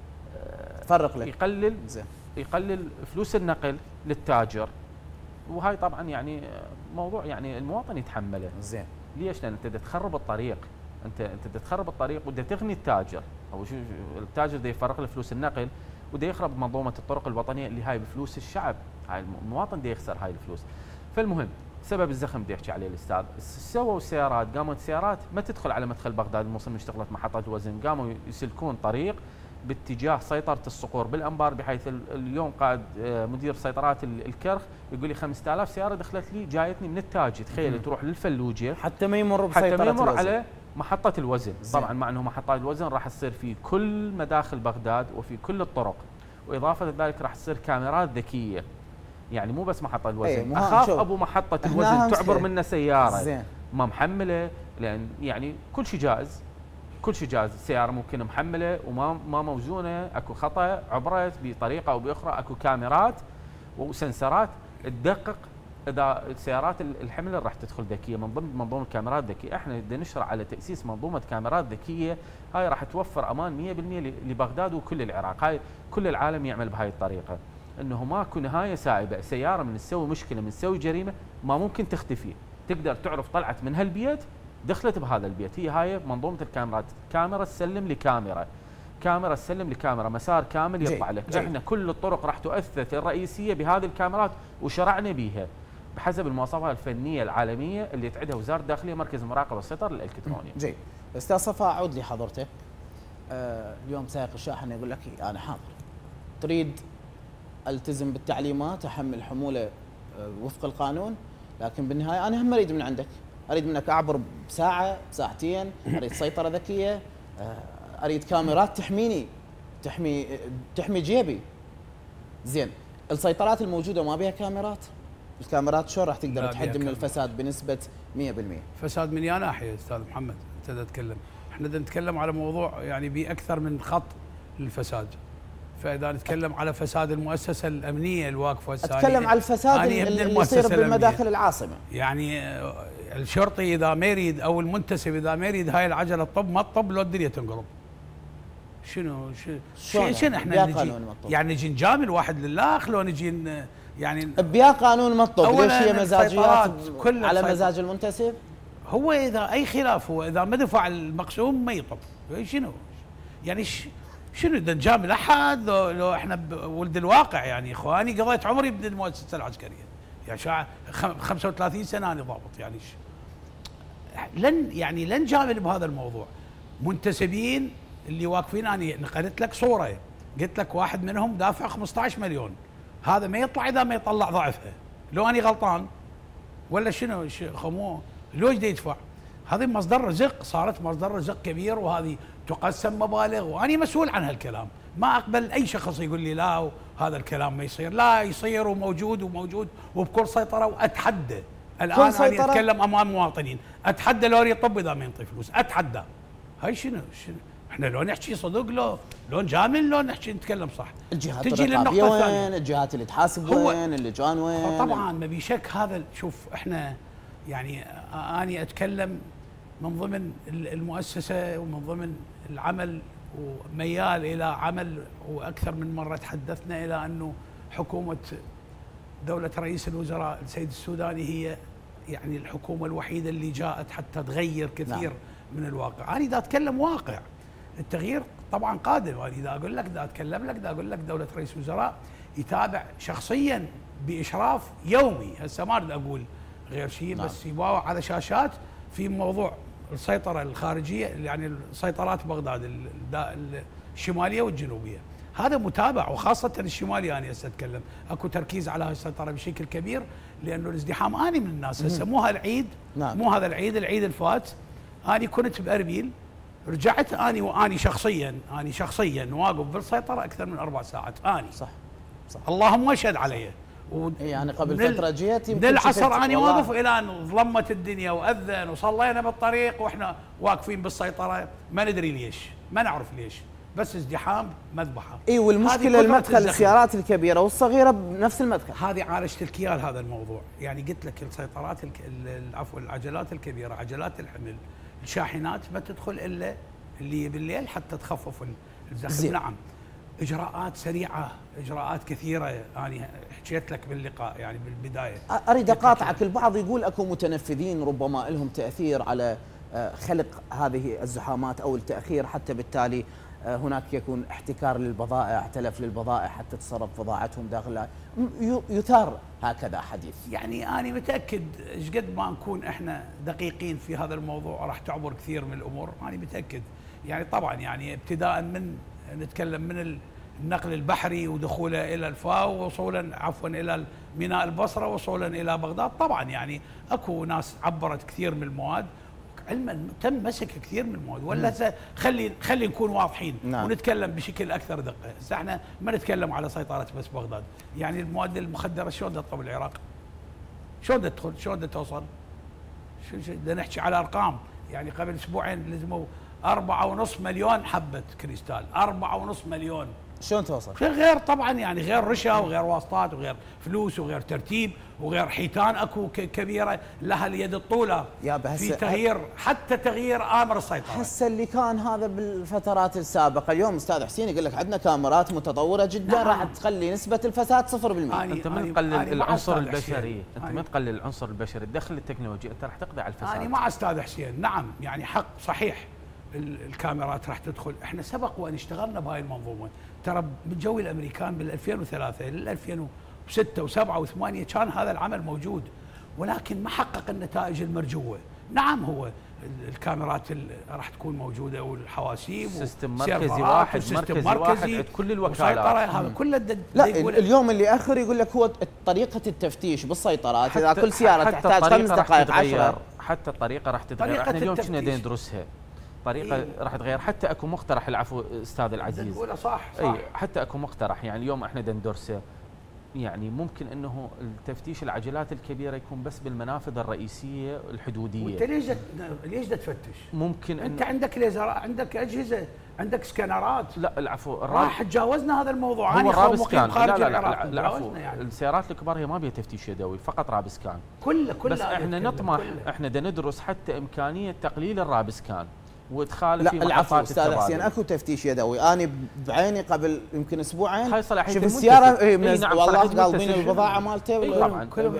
فرق لك يقلل زين يقلل فلوس النقل للتاجر، وهاي طبعا يعني موضوع يعني المواطن يتحمله. زين. ليش؟ لان انت بدك تخرب الطريق، انت انت بدك تخرب الطريق وبدك تغني التاجر، او شو التاجر بده يفرق له فلوس النقل وبده يخرب منظومه الطرق الوطنيه اللي هاي بفلوس الشعب، هاي المواطن بده يخسر هاي الفلوس. فالمهم سبب الزخم بدي احكي عليه الاستاذ، سووا السيارات، قامت السيارات ما تدخل على مدخل بغداد الموصل من اشتغلت محطه الوزن، قاموا يسلكون طريق باتجاه سيطرة الصقور بالأنبار، بحيث اليوم قاعد مدير سيطرات الكرخ يقول لي خمسة آلاف سيارة دخلت لي جايتني من التاجي، تخيل تروح للفلوجة حتى ما يمر بسيطرة حتى ما يمر الوزن. على محطة الوزن. زين. طبعا مع أنه محطات الوزن راح تصير في كل مداخل بغداد وفي كل الطرق، وإضافة لذلك راح تصير كاميرات ذكية، يعني مو بس محطة الوزن. ايه أخاف أبو محطة الوزن تعبر منه سيارة زين. ما محملة، لأن يعني كل شيء جائز، كل شيء جاهز. السياره ممكن محمله وما ما موزونه، اكو خطا عبرت بطريقه او باخرى، اكو كاميرات وسنسرات تدقق اذا السيارات الحمل راح تدخل ذكيه من ضمن منظومه الكاميرات الذكيه. احنا بدنا نشرع على تاسيس منظومه كاميرات ذكيه، هاي راح توفر امان مئة بالمئة لبغداد وكل العراق. هاي كل العالم يعمل بهاي الطريقه، انه ماكو نهايه سائبه. سياره من تسوي مشكله، من تسوي جريمه، ما ممكن تختفي، تقدر تعرف طلعت من هالبيت دخلت بهذا البيت. هي هاي منظومه الكاميرات، كاميرا تسلم لكاميرا، كاميرا تسلم لكاميرا، مسار كامل يطلع لك. جي. احنا كل الطرق راح تؤثث الرئيسيه بهذه الكاميرات وشرعنا بها بحسب المواصفات الفنيه العالميه اللي تعدها وزاره الداخليه مركز المراقبه والسيطره الالكترونيه. جيد. استاذ صفاء اعود لحضرتك. آه اليوم سائق الشاحنه يقول لك انا حاضر، تريد التزم بالتعليمات، احمل حموله آه وفق القانون، لكن بالنهايه انا هم اريد من عندك، اريد منك اعبر بساعه بساعتين، اريد سيطره ذكيه، آه اريد كاميرات تحميني، تحمي تحمي جيبي. زين، السيطرات الموجوده ما بها كاميرات؟ الكاميرات شلون راح تقدر تحد من الفساد بنسبه مئة بالمئة؟ فساد من يا ناحيه استاذ محمد، انت تتكلم، احنا نتكلم على موضوع يعني باكثر من خط للفساد. فاذا نتكلم على فساد المؤسسه الامنيه الواقفه هسه، اتكلم على الفساد اللي يصير بالمداخل العاصمه. يعني الشرطي اذا ما يريد او المنتسب اذا ما يريد هاي العجله تطب ما تطب لو الدنيا تنقلب. شنو شنو شنو احنا نجي يعني نجي نجامل واحد لله لو نجي يعني بيا قانون مطلوب؟ ليش هي مزاجيات على مزاج المنتسب؟ هو اذا اي خلاف، هو اذا ما دفع المقسوم ما يطب. شنو يعني شنو بدنا نجامل احد لو, لو احنا ولد الواقع؟ يعني اخواني قضيت عمري بالمؤسسه العسكريه، يعني شاع خمسة وثلاثين سنه انا ضابط، يعني لن يعني لن نجامل بهذا الموضوع. منتسبين اللي واقفين، انا نقلت لك صوره قلت لك واحد منهم دافع خمسة عشر مليون، هذا ما يطلع اذا ما يطلع ضعفها. لو اني غلطان ولا شنو خمو لو ايش يدفع؟ هذه مصدر رزق، صارت مصدر رزق كبير، وهذه تقسم مبالغ، واني مسؤول عن هالكلام. ما اقبل اي شخص يقول لي لا وهذا الكلام ما يصير، لا يصير وموجود وموجود وبكل سيطره. واتحدى الان اني اتكلم امام مواطنين، اتحدى لو يطب اذا ما ينطي فلوس، اتحدى. هاي شنو شنو احنا لو نحكي صدق، لو لو نجامل، لو نحكي نتكلم صح. الجهات الرقابيه وين؟ الجهات اللي تحاسب وين؟ اللجان وين؟ طبعا ما بي شك هذا. شوف احنا يعني اني اتكلم من ضمن المؤسسه ومن ضمن العمل، وميال الى عمل، واكثر من مره تحدثنا الى انه حكومه دوله رئيس الوزراء السيد السوداني هي يعني الحكومه الوحيده اللي جاءت حتى تغير كثير نعم. من الواقع. انا اذا اتكلم واقع، التغيير طبعا قادم. انا اذا اقول لك، اذا اتكلم لك، اذا اقول لك دوله رئيس الوزراء يتابع شخصيا باشراف يومي، هسه ما اريد اقول غير شيء نعم. بس يباوع على شاشات في موضوع السيطره الخارجيه، يعني سيطرات بغداد الشماليه والجنوبيه، هذا متابع، وخاصه الشماليه. انا هسه اتكلم اكو تركيز على هاي السيطره بشكل كبير، لانه الازدحام اني من الناس هسه مو هالعيد نعم. مو هذا العيد، العيد الفات اني كنت باربيل، رجعت اني واني شخصيا اني شخصيا واقف بالسيطره اكثر من اربع ساعات اني صح صح اللهم اشهد علي. يعني قبل فتره جيت من العصر اني واقف الى ان ظلمت الدنيا واذن وصلينا بالطريق واحنا واقفين بالسيطره، ما ندري ليش، ما نعرف ليش، بس ازدحام مذبحه. اي والمشكله المدخل السيارات الكبيره والصغيره بنفس المدخل. هذه عالجت الكيال هذا الموضوع، يعني قلت لك السيطرات عفوا العجلات الكبيره، عجلات الحمل، الشاحنات ما تدخل الا اللي بالليل حتى تخفف الزحمه. نعم اجراءات سريعه، اجراءات كثيره، انا حكيت لك باللقاء يعني بالبدايه. اريد اقاطعك، البعض يقول اكو متنفذين ربما لهم تاثير على خلق هذه الزحامات او التاخير، حتى بالتالي هناك يكون احتكار للبضائع، تلف للبضائع حتى تصرف بضاعتهم داخل، يثار هكذا حديث. يعني انا متاكد ايش قد ما نكون احنا دقيقين في هذا الموضوع راح تعبر كثير من الامور، انا متاكد. يعني طبعا يعني ابتداء من نتكلم من النقل البحري ودخوله الى الفاو، وصولا عفوا الى ميناء البصره، وصولا الى بغداد، طبعا يعني اكو ناس عبرت كثير من المواد، علما تم مسك كثير من المواد. ولا خلي خلي نكون واضحين نعم. ونتكلم بشكل اكثر دقه. هسه احنا ما نتكلم على سيطره بس بغداد، يعني المواد المخدره شلون تطلع بالعراق؟ شلون تدخل؟ شلون توصل؟ شو بدنا نحكي على ارقام، يعني قبل اسبوعين لزموا أربعة ونص مليون حبه كريستال، أربعة ونص مليون شلون توصل؟ غير طبعا يعني غير رشا وغير واسطات وغير فلوس وغير ترتيب وغير حيتان اكو كبيره لها اليد الطوله في تغيير حتى تغيير امر السيطره. هسه اللي كان هذا بالفترات السابقه، اليوم استاذ حسين يقول لك عندنا كاميرات متطوره جدا راح تخلي نسبه الفساد صفر بالمئة. انت من تقلل العنصر البشري، انت من تقلل العنصر البشري تدخل التكنولوجيا انت راح تقضي على الفساد. انا مع استاذ حسين، نعم يعني حق صحيح الكاميرات راح تدخل، احنا سبق وان اشتغلنا بهاي المنظومه، ترى من جو الامريكان بال ألفين وثلاثة لل ألفين وستة وسبعة وثمانية كان هذا العمل موجود، ولكن ما حقق النتائج المرجوه. نعم هو الكاميرات راح تكون موجوده والحواسيب سيستم مركزي واحد مركزي واحد عند كل الوكالات هذا كله. لا اليوم اللي اخر يقول لك هو طريقه التفتيش بالسيطرات، اذا كل سياره تحتاج خمس دقائق عشرة حتى الطريقه راح تتغير. احنا اليوم كنا ندرسها طريقه إيه؟ راح تغير. حتى اكو مقترح، العفو استاذ العزيز، صح صح اي حتى اكو مقترح يعني اليوم احنا ندرسه، يعني ممكن انه التفتيش العجلات الكبيره يكون بس بالمنافذ الرئيسيه الحدوديه. وانت ليش ليش تفتش؟ ممكن انت عندك ليزر، عندك اجهزه، عندك سكانرات. لا العفو راح تجاوزنا هذا الموضوع. هو الراب سكان. لا لا لا العفو يعني. السيارات الكبار هي ما بيها تفتيش يدوي، فقط راب سكان كله كله. بس احنا نطمح كله. احنا دا ندرس حتى امكانيه تقليل الراب سكان وادخاله في العفو استاذ حسين، اكو تفتيش يدوي. انا بعيني قبل يمكن اسبوعين هاي صلاحيه شوف السياره اي منزل نعم والله قالبين البضاعه مالته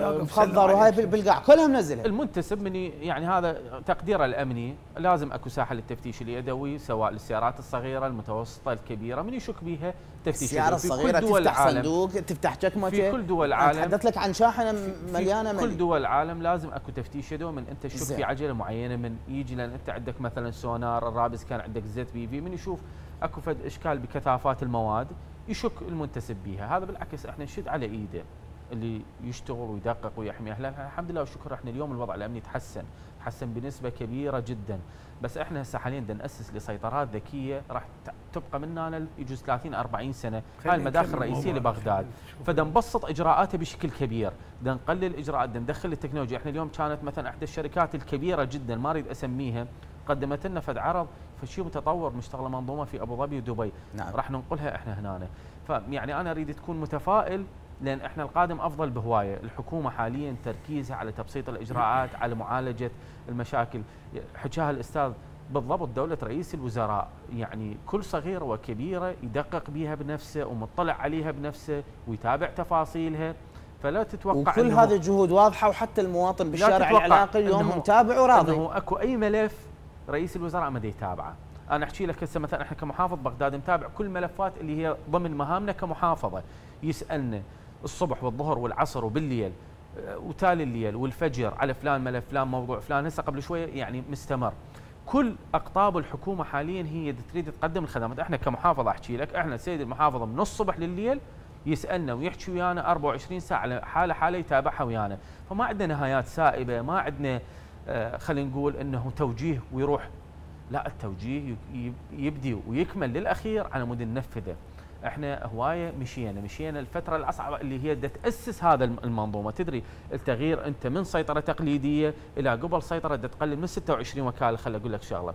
مخضر وهاي بالقاع كلها منزلها. المنتسب من يعني هذا تقديره الامني لازم اكو ساحه للتفتيش اليدوي، سواء للسيارات الصغيره المتوسطه الكبيره من يشك بها تفتيش السياره الصغيره تفتح صندوق تفتح جكمه في كل دول العالم. تحدث لك عن شاحنه مليانه في كل دول العالم لازم اكو تفتيش يدوي من انت تشك في عجله معينه، من يجي لان انت عندك مثلا سونار الرابس كان عندك زد بي في، من يشوف اكو فد اشكال بكثافات المواد يشك المنتسب بها. هذا بالعكس احنا نشد على ايده اللي يشتغل ويدقق ويحمي اهله. الحمد لله والشكر احنا اليوم الوضع الامني تحسن تحسن بنسبه كبيره جدا، بس احنا هسه حاليا بدنا ناسس لسيطرات ذكيه راح تبقى مننا يجوز ثلاثين أربعين سنه. هاي المداخل الرئيسيه لبغداد، فدا نبسط اجراءاتها بشكل كبير، بدنا نقلل اجراءات، بدنا ندخل التكنولوجيا. احنا اليوم كانت مثلا احدى الشركات الكبيره جدا ما اريد اسميها قدمت لنا فد عرض فشيء متطور مشتغله منظومه في ابو ظبي ودبي. نعم. راح ننقلها احنا هنا. فيعني انا اريد تكون متفائل لان احنا القادم افضل بهوايه. الحكومه حاليا تركيزها على تبسيط الاجراءات، على معالجه المشاكل. حكاها الاستاذ بالضبط، دوله رئيس الوزراء يعني كل صغيره وكبيره يدقق بها بنفسه ومطلع عليها بنفسه ويتابع تفاصيلها، فلا تتوقع وكل هذه الجهود واضحه وحتى المواطن بالشارع العراقي اليوم متابع وراضي. انه اكو اي ملف رئيس الوزراء ما يتابعه. انا احكي لك هسه مثلا احنا كمحافظ بغداد نتابع كل ملفات اللي هي ضمن مهامنا كمحافظه، يسالنا الصبح والظهر والعصر وبالليل وتالي الليل والفجر على فلان ملف فلان موضوع فلان. هسه قبل شويه يعني مستمر. كل اقطاب الحكومه حاليا هي تريد تقدم الخدمات. احنا كمحافظه احكي لك احنا سيد المحافظه من الصبح لليل يسالنا ويحكي ويانا أربعة وعشرين ساعه على حاله حاله يتابعها ويانا، فما عندنا نهايات سائبه، ما عندنا آه خلينا نقول انه توجيه ويروح، لا التوجيه يبدي ويكمل للاخير على مود ننفذه. احنا هوايه مشينا مشينا الفتره الاصعب اللي هي بدها تاسس هذا المنظومه. تدري التغيير انت من سيطره تقليديه الى قبل سيطره بدها تقلل من ستة وعشرين وكاله. خل اقول لك شغله،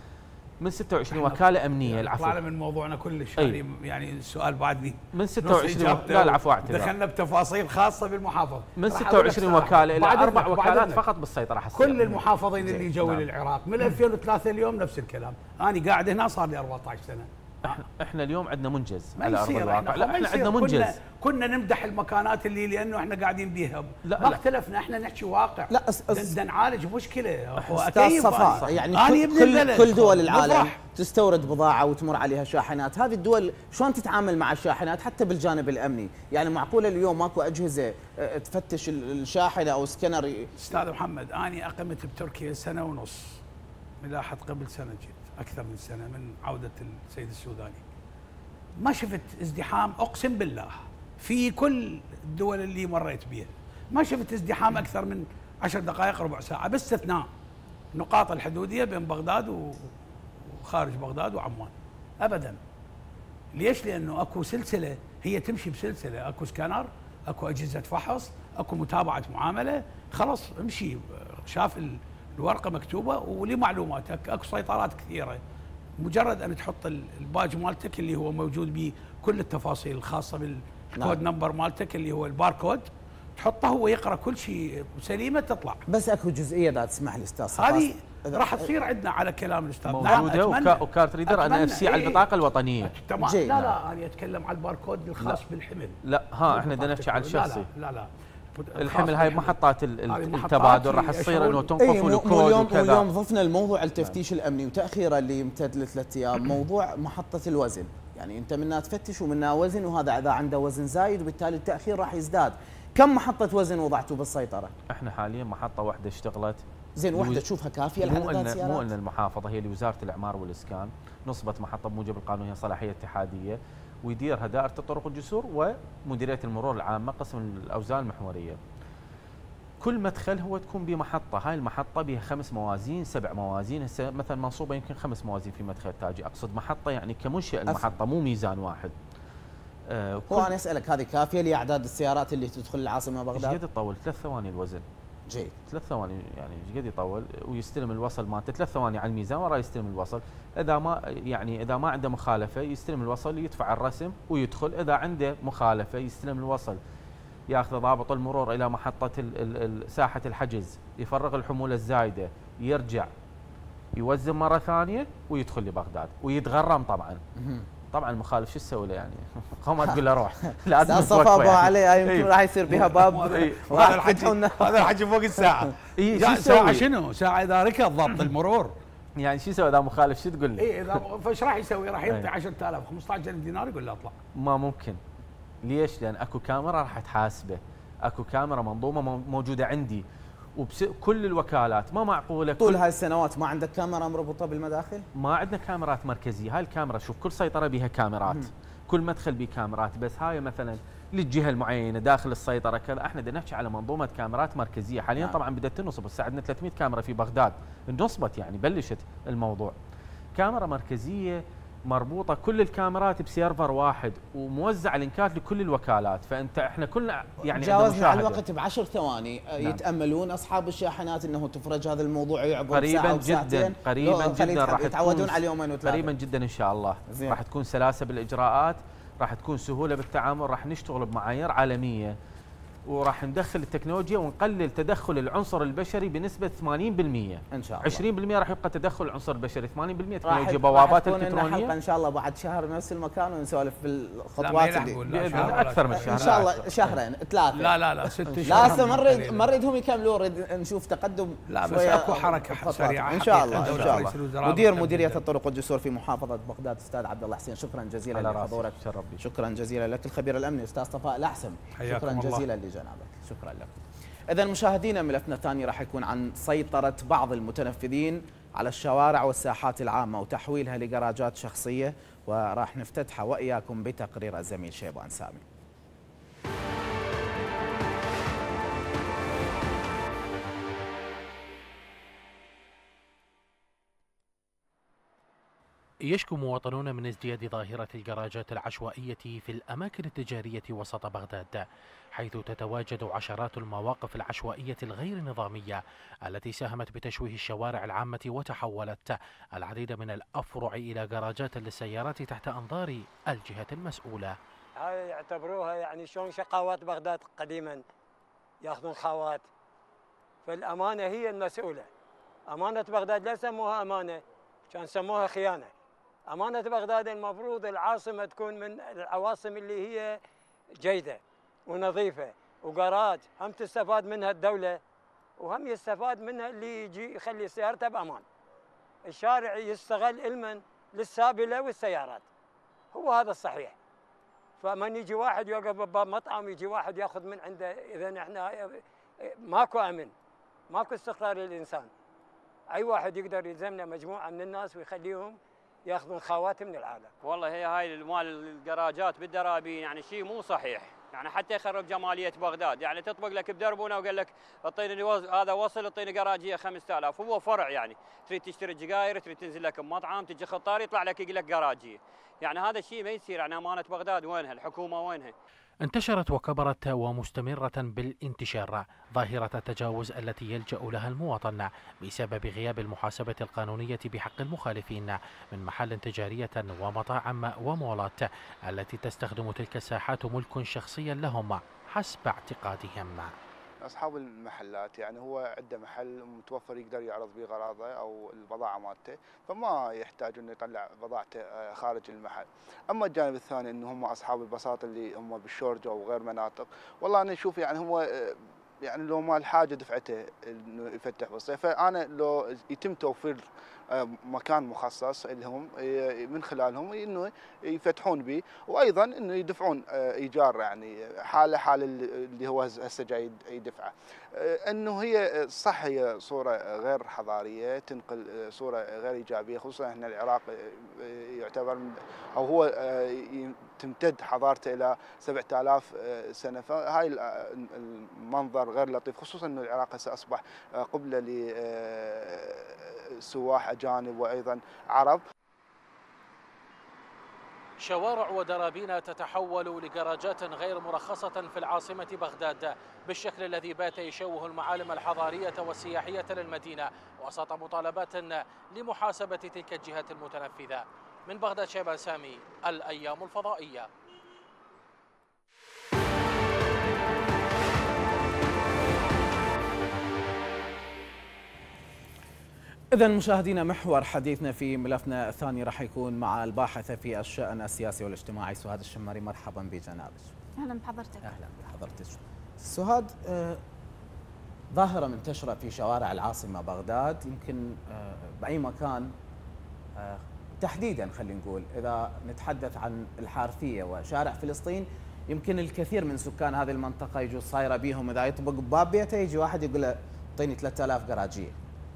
من ستة وعشرين وكاله امنيه. العفو طلعنا من موضوعنا كلش يعني يعني السؤال بعدني من ستة وعشرين لا العفو اعتذر دخلنا بتفاصيل خاصه بالمحافظه. من ستة وعشرين وكاله الى اربع وكالات فقط بالسيطره حسب كل المحافظين اللي جو نعم. للعراق من ألفين وثلاثة اليوم نفس الكلام. انا قاعد هنا صار لي أربعة عشر سنه. احنا احنا اليوم عندنا منجز على ارض الواقع. لا احنا عندنا منجز. كنا, كنا نمدح المكانات اللي لانه احنا قاعدين بيها. ما اختلفنا، احنا نحكي واقع. لا بدنا نعالج مشكله. استاذ صفاء يعني كل, كل دول العالم مفرح. تستورد بضاعه وتمر عليها شاحنات. هذه الدول شلون تتعامل مع الشاحنات حتى بالجانب الامني؟ يعني معقوله اليوم ماكو اجهزه تفتش الشاحنه او سكنر؟ استاذ محمد انا اقمت بتركيا سنه ونص، ملاحظ قبل سنه جيت أكثر من سنة من عودة السيد السوداني، ما شفت ازدحام أقسم بالله في كل الدول اللي مريت بها، ما شفت ازدحام أكثر من عشر دقائق ربع ساعة باستثناء نقاط الحدودية بين بغداد وخارج بغداد وعمان. أبدا. ليش؟ لأنه أكو سلسلة هي تمشي بسلسلة، أكو سكانر، أكو أجهزة فحص، أكو متابعة معاملة، خلاص امشي شاف الورقه مكتوبه ولمعلوماتك اكو سيطرات كثيره مجرد ان تحط الباج مالتك اللي هو موجود به كل التفاصيل الخاصه بالكود نمبر مالتك اللي هو الباركود، تحطه هو يقرا كل شيء سليمه تطلع. بس اكو جزئيه اذا تسمح لي استاذ، هذه راح تصير عندنا على كلام الاستاذ. موجوده وكا وكارت ريدر ان اف سي على البطاقه الوطنيه. تمام. لا لا انا اتكلم على الباركود الخاص لا. بالحمل. لا ها احنا بدنا نحكي على الشخصي. لا لا, لا. الحمل هاي محطات التبادل راح تصير انه تنقف الكود وكذا. اليوم ضفنا الموضوع التفتيش الامني وتاخيره اللي يمتد لثلاث ايام، موضوع محطه الوزن، يعني انت منها تفتش ومنها وزن، وهذا اذا عنده وزن زايد وبالتالي التاخير راح يزداد. كم محطه وزن وضعتوا بالسيطره؟ احنا حاليا محطه واحده اشتغلت. زين وحده تشوفها كافيه لعدد السيارات؟ مو ان المحافظه هي لوزاره الاعمار والاسكان نصبت محطه بموجب القانون هي صلاحيه اتحاديه، ويديرها دائره الطرق والجسور ومديريه المرور العامه قسم الاوزان المحوريه. كل مدخل هو تكون بمحطه، هاي المحطه بها خمس موازين سبع موازين، هسه مثلا منصوبه يمكن خمس موازين في مدخل تاجي، اقصد محطه يعني كمنشئ المحطه مو ميزان واحد. آه هو انا اسالك هذه كافيه لاعداد السيارات اللي تدخل العاصمه بغداد؟ ايش قد يطول؟ ثلاث ثواني الوزن. جيد. ثلاث ثواني يعني ايش قد يطول ويستلم الوصل مالته، ثلاث ثواني على الميزان وراه يستلم الوصل، اذا ما يعني اذا ما عنده مخالفه يستلم الوصل يدفع الرسم ويدخل، اذا عنده مخالفه يستلم الوصل ياخذ ضابط المرور الى محطه ال ال ساحه الحجز، يفرغ الحموله الزايده، يرجع يوزن مره ثانيه ويدخل لبغداد ويتغرم طبعا. طبعا المخالف شو تسوي له يعني؟ قوم تقول له روح لازم صفابه يعني. عليه يمكن راح يصير بها باب. هذا الحكي هذا الحكي فوق الساعه. اي ساعه شنو؟ ساعه اذا ركض ضابط المرور يعني شو يسوي اذا مخالف؟ شو تقول لي؟ اي اذا فايش راح يسوي؟ راح يعطي عشرة آلاف خمسة عشر ألف دينار يقول له اطلع. ما ممكن. ليش؟ لان اكو كاميرا راح تحاسبه، اكو كاميرا منظومه موجوده عندي وكل الوكالات، ما معقوله طول هاي السنوات ما عندك كاميرا مربوطه بالمداخل؟ ما عندنا كاميرات مركزيه، هاي الكاميرا شوف كل سيطره بها كاميرات، مم. كل مدخل به كاميرات، بس هاي مثلا للجهه المعينه داخل السيطره كذا، احنا بدنا نحكي على منظومه كاميرات مركزيه، حاليا نعم. طبعا بدات تنصب، هسه عندنا ثلاثمئة كاميرا في بغداد، نصبت يعني بلشت الموضوع. كاميرا مركزيه مربوطه كل الكاميرات بسيرفر واحد وموزع لينكات لكل الوكالات، فانت احنا كلنا يعني جاوزنا على الوقت بعشر ثواني. نعم. يتاملون اصحاب الشاحنات انه تفرج هذا الموضوع يعبر قريبا ساعة جدا قريبا جدا راح يتعودون على اليومين وثلاثه قريبا جدا ان شاء الله. زين. راح تكون سلاسه بالاجراءات، راح تكون سهوله بالتعامل، راح نشتغل بمعايير عالميه وراح ندخل التكنولوجيا ونقلل تدخل العنصر البشري بنسبه ثمانين بالمئة ان شاء الله. عشرين بالمئة راح يبقى تدخل العنصر البشري، ثمانين بالمئة تكنولوجيا بوابات الكترونيه. ان شاء الله بعد شهر نفس المكان ونسولف بالخطوات اللي اكثر من شهر ان شاء الله شهرين ثلاثه. لا لا لا ست شهور. لا ما نريد ما نريدهم يكملون، نريد نشوف تقدم. لا بس اكو حركه سريعه ان شاء الله ان شاء الله. مدير مديريه الطرق والجسور في محافظه بغداد استاذ عبد الله حسين، شكرا جزيلا لحضورك. شكرا جزيلا لك. الخبير الامني استاذ صفاء الاحسم، شكرا جزيلا لجنابك. شكرا لكم. إذا مشاهدينا ملفنا الثاني راح يكون عن سيطرة بعض المتنفذين على الشوارع والساحات العامة وتحويلها لجراجات شخصية، وراح نفتتحها وإياكم بتقرير الزميل شيبان سامي. يشكو مواطنون من ازدياد ظاهرة الجراجات العشوائية في الأماكن التجارية وسط بغداد، حيث تتواجد عشرات المواقف العشوائية الغير نظامية التي ساهمت بتشويه الشوارع العامة وتحولت العديد من الأفرع إلى جراجات للسيارات تحت أنظار الجهة المسؤولة. هاي يعتبروها يعني شلون شقاوات بغداد قديما ياخذون خاوات، فالأمانة هي المسؤولة. أمانة بغداد لا سموها أمانة، كان سموها خيانة. أمانة بغداد المفروض العاصمة تكون من العواصم اللي هي جيدة ونظيفة وجراج، هم تستفاد منها الدولة وهم يستفاد منها اللي يجي يخلي سيارته بأمان. الشارع يستغل علما للسابلة والسيارات، هو هذا الصحيح. فمن يجي واحد يوقف بباب مطعم، يجي واحد ياخذ من عنده، إذا احنا ماكو أمن، ماكو استقرار للإنسان. أي واحد يقدر يلزمنا مجموعة من الناس ويخليهم ياخذون خواتم من العالم. والله هي هاي مال الجراجات بالدرابين يعني شيء مو صحيح، يعني حتى يخرب جماليه بغداد، يعني تطبق لك بدربونه وقال لك اعطيني هذا وصل اعطيني جراجيه خمسة آلاف، هو فرع يعني تريد تشتري الجزائر، تريد تنزل لك بمطعم، تجي خطار يطلع لك يقول لك جراجيه، يعني هذا الشيء ما يصير. يعني امانه بغداد وينها؟ الحكومه وينها؟ انتشرت وكبرت ومستمرة بالانتشار ظاهرة التجاوز التي يلجأ لها المواطن بسبب غياب المحاسبة القانونية بحق المخالفين من محل تجارية ومطاعم ومولات التي تستخدم تلك الساحات ملك شخصي لهم حسب اعتقادهم. اصحاب المحلات يعني هو عنده محل متوفر يقدر يعرض به غراضه او البضاعه مالته، فما يحتاج انه يطلع بضاعته خارج المحل. اما الجانب الثاني انه هم اصحاب البساطه اللي هم بالشورجه وغير مناطق، والله انا اشوف يعني هو يعني لو ما الحاجه دفعته انه يفتح بالصيف، فانا لو يتم توفير مكان مخصص اللي هم من خلالهم انه يفتحون به، وايضا انه يدفعون ايجار يعني حاله حال اللي هو هسه جاي يدفعه. انه هي صح هي صوره غير حضاريه تنقل صوره غير ايجابيه، خصوصا احنا العراق يعتبر او هو تمتد حضارته الى سبعة آلاف سنه، فهاي المنظر غير لطيف، خصوصا انه العراق هسه اصبح قبله لسواح اجانب وايضا عرب. شوارع ودرابين تتحول لجراجات غير مرخصة في العاصمة بغداد بالشكل الذي بات يشوه المعالم الحضارية والسياحية للمدينة وسط مطالبات لمحاسبة تلك الجهات المتنفذة. من بغداد شيبان سامي، الأيام الفضائية. إذا مشاهدينا، محور حديثنا في ملفنا الثاني راح يكون مع الباحثة في الشأن السياسي والاجتماعي سهاد الشماري. مرحبا بجنابك. أهلا بحضرتك. أهلا بحضرتك. سهاد، آه ظاهرة منتشرة في شوارع العاصمة بغداد، يمكن آه بأي مكان، آه تحديدا خلينا نقول إذا نتحدث عن الحارثية وشارع فلسطين، يمكن الكثير من سكان هذه المنطقة يجوا صايرة بيهم إذا يطبق بباب بيته يجي واحد يقول له اعطيني ثلاثة آلاف جراجية.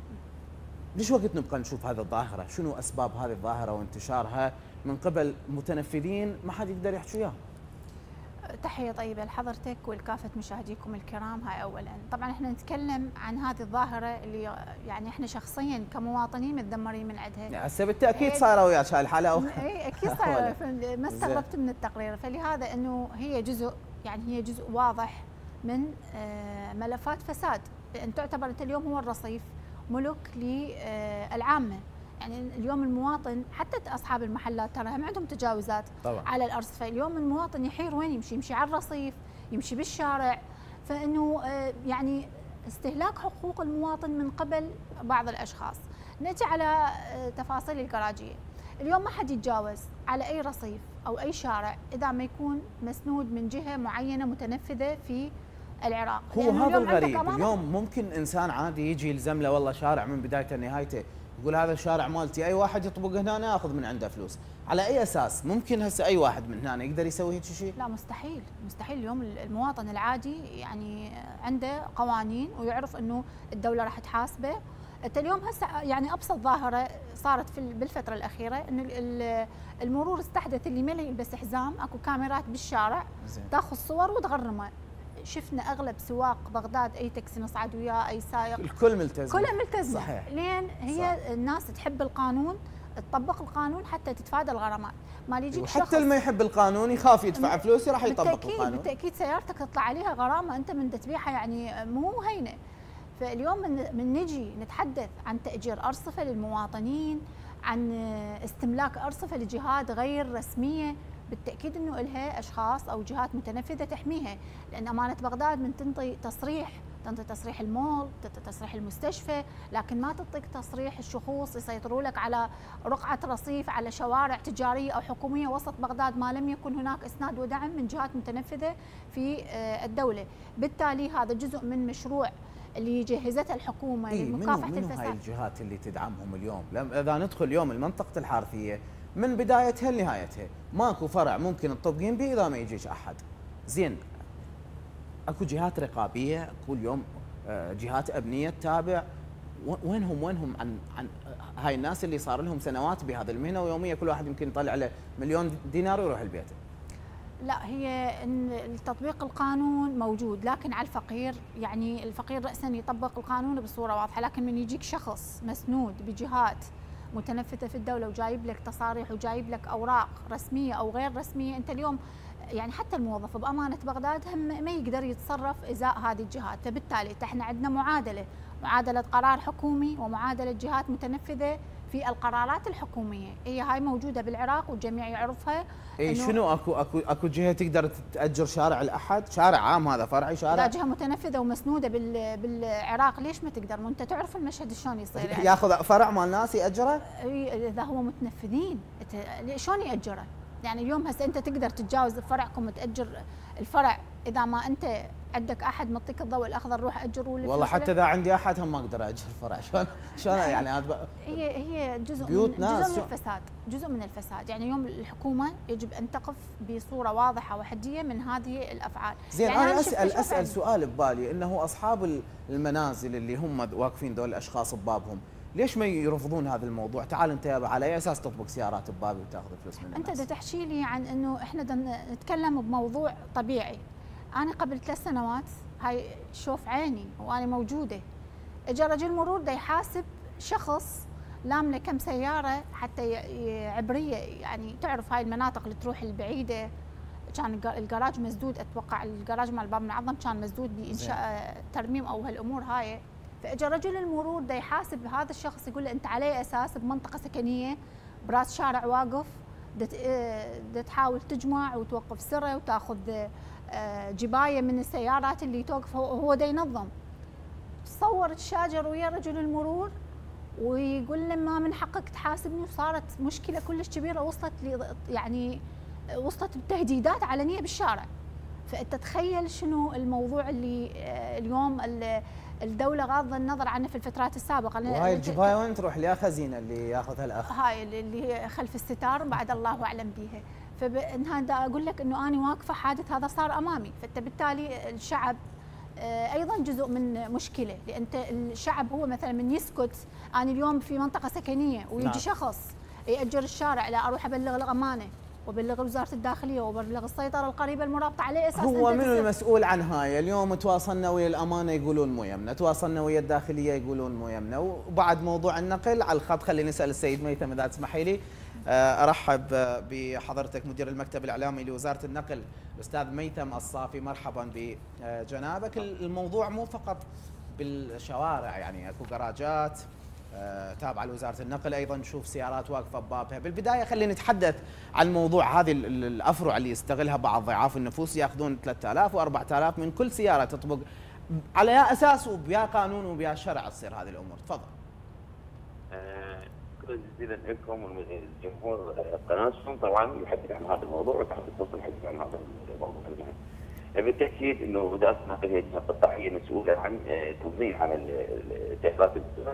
ليش وقت نبقى نشوف هذه الظاهرة؟ شنو أسباب هذه الظاهرة وانتشارها من قبل متنفذين ما حد يقدر يحكي وياهم؟ تحية طيبة لحضرتك ولكافة مشاهديكم الكرام. هاي أولا، طبعا احنا نتكلم عن هذه الظاهرة اللي يعني احنا شخصيا كمواطنين متذمرين من عندها. هسه بالتأكيد صايرة وياك هاي الحالة. اي اكيد صايرة، ما استغربت من التقرير، فلهذا انه هي جزء يعني هي جزء واضح من ملفات فساد، لأن تعتبر انت اليوم هو الرصيف ملك للعامة. يعني اليوم المواطن حتى أصحاب المحلات ترى هم عندهم تجاوزات طبعا على الأرصفة. اليوم المواطن يحير وين يمشي، يمشي على الرصيف، يمشي بالشارع، فإنه يعني استهلاك حقوق المواطن من قبل بعض الأشخاص. نأتي على تفاصيل الجراجية. اليوم ما حد يتجاوز على أي رصيف أو أي شارع إذا ما يكون مسنود من جهة معينة متنفذة في العراق. هو هذا الغريب، اليوم ممكن انسان عادي يجي يلزم له والله شارع من بدايته لنهايته، يقول هذا الشارع مالتي، اي واحد يطبق هنا ياخذ من عنده فلوس. على اي اساس ممكن هسه اي واحد من هنا يقدر يسوي هيك شيء؟ لا مستحيل، مستحيل. اليوم المواطن العادي يعني عنده قوانين ويعرف انه الدوله راح تحاسبه. انت اليوم هسه يعني ابسط ظاهره صارت في بالفتره الاخيره انه المرور استحدث اللي ما يلبس حزام، اكو كاميرات بالشارع تاخذ صور وتغرمه. شفنا اغلب سواق بغداد اي تاكسي نصعد وياه اي سائق الكل ملتزم، كلها ملتزمه. صحيح. لين هي صح. الناس تحب القانون، تطبق القانون حتى تتفادى الغرامات. ما يجيك شخص حتى اللي ما يحب القانون يخاف يدفع فلوس راح يطبق بالتأكيد القانون. بالتاكيد سيارتك تطلع عليها غرامه انت من تتبيعها، يعني مو هينه. فاليوم من, من نجي نتحدث عن تاجير ارصفه للمواطنين، عن استملاك ارصفه لجهات غير رسميه، بالتأكيد أنه لها أشخاص أو جهات متنفذة تحميها. لأن أمانة بغداد من تنطي تصريح، تنطي تصريح المول، تنطي تصريح المستشفى، لكن ما تعطيك تصريح الشخوص يسيطروا لك على رقعة رصيف، على شوارع تجارية أو حكومية وسط بغداد ما لم يكن هناك إسناد ودعم من جهات متنفذة في الدولة. بالتالي هذا جزء من مشروع اللي جهزتها الحكومة إيه لمكافحة منو الفساد. منو هاي الجهات اللي تدعمهم اليوم؟ إذا ندخل اليوم المنطقة الحارثية من بدايتها لنهايتها ماكو فرع ممكن تطبقين به اذا ما يجيش احد. زين، اكو جهات رقابيه، اكو اليوم جهات امنيه تتابع، وينهم وينهم عن عن هاي الناس اللي صار لهم سنوات بهذه المهنه ويوميا كل واحد يمكن يطلع له مليون دينار ويروح البيت؟ لا، هي ان تطبيق القانون موجود، لكن على الفقير، يعني الفقير رأسا يطبق القانون بصوره واضحه، لكن من يجيك شخص مسنود بجهات متنفذه في الدوله وجايب لك تصاريح وجايب لك اوراق رسميه او غير رسميه، انت اليوم يعني حتى الموظف بامانه بغداد هم ما يقدر يتصرف ازاء هذه الجهات، فبالتالي احنا عندنا معادله، معادله قرار حكومي ومعادله جهات متنفذه في القرارات الحكوميه، هي هاي موجوده بالعراق والجميع يعرفها. اي شنو اكو اكو اكو جهه تقدر تاجر شارع الاحد؟ شارع عام هذا فرعي شارع؟ لا، جهه متنفذه ومسنوده بال بالعراق، ليش ما تقدر؟ ما انت تعرف المشهد شلون يصير يعني. ياخذ فرع مال ناس ياجره؟ اذا هو متنفذين شلون ياجره؟ يعني اليوم هسه انت تقدر تتجاوز فرعكم وتاجر الفرع اذا ما انت عندك احد معطيك الضوء الاخضر روح اجره لك. والله حتى اذا عندي احد هم ما اقدر اجر فرع، شلون شلون يعني هذا؟ هي هي جزء بيوت من ناس جزء من الفساد، جزء من الفساد، يعني اليوم الحكومه يجب ان تقف بصوره واضحه وحديه من هذه الافعال. زين يعني انا اسال اسال سؤال ببالي، انه اصحاب المنازل اللي هم واقفين دول الاشخاص ببابهم، ليش ما يرفضون هذا الموضوع؟ تعال انت يابا على اي اساس تطبق سيارات ببابي وتاخذ فلوس من الناس؟ انت بدك تحكي لي عن انه احنا نتكلم بموضوع طبيعي. انا قبل ثلاث سنوات هاي شوف عيني وانا موجوده، اجى رجل مرور دا يحاسب شخص لامله كم سياره حتى عبريه، يعني تعرف هاي المناطق اللي تروح البعيده، كان الجراج مسدود، اتوقع الجراج مال باب المعظم كان مسدود بانشاء ترميم او هالامور هاي، فاجى رجل المرور دا يحاسب هذا الشخص يقول له انت على اي اساس بمنطقه سكنيه براس شارع واقف دا تحاول تجمع وتوقف سره وتاخذ جبايه من السيارات اللي توقف، هو دا ينظم. تصور تشاجر ويا رجل المرور ويقول له ما من حقك تحاسبني، وصارت مشكله كلش كبيره وصلت لي يعني وصلت بتهديدات علنيه بالشارع. فانت تخيل شنو الموضوع اللي اليوم الدوله غاضه النظر عنه في الفترات السابقه. وهاي الجبايه وين تروح؟ يا خزينه اللي ياخذها الاخ، هاي اللي هي خلف الستار بعد الله اعلم بيها. فانها اقول لك انه انا واقفه حادث هذا صار امامي، فانت بالتالي الشعب ايضا جزء من مشكله، لان الشعب هو مثلا من يسكت. انا اليوم في منطقه سكنيه ويجي نعم. شخص ياجر الشارع، لا اروح ابلغ الامانه وابلغ وزاره الداخليه وابلغ السيطره القريبه المرابطه عليه اساس هو منو المسؤول عن هاي؟ اليوم تواصلنا ويا الامانه يقولون مو يمنا، تواصلنا ويا الداخليه يقولون مو يمنا، وبعد موضوع النقل على الخط خليني نسال السيد ميثم اذا تسمحي لي. ارحب بحضرتك مدير المكتب الاعلامي لوزاره النقل الاستاذ ميثم الصافي، مرحبا بجنابك. الموضوع مو فقط بالشوارع، يعني اكو جراجات تابعه لوزاره النقل ايضا نشوف سيارات واقفه ببابها. بالبدايه خلينا نتحدث عن موضوع هذه الافرع اللي يستغلها بعض ضعاف النفوس، ياخذون ثلاثة آلاف وأربعة آلاف من كل سياره تطبق، على يا اساس وبيا قانون وبيا شرع تصير هذه الامور؟ تفضل. شكرا جزيلا لكم والجمهور قناتكم طبعا يحدث عن هذا الموضوع وتحدث توصل الحديث عن هذا الموضوع. بالتاكيد انه وزاره النقل هي جهه قطاعيه مسؤوله عن تنظيم عمل السيارات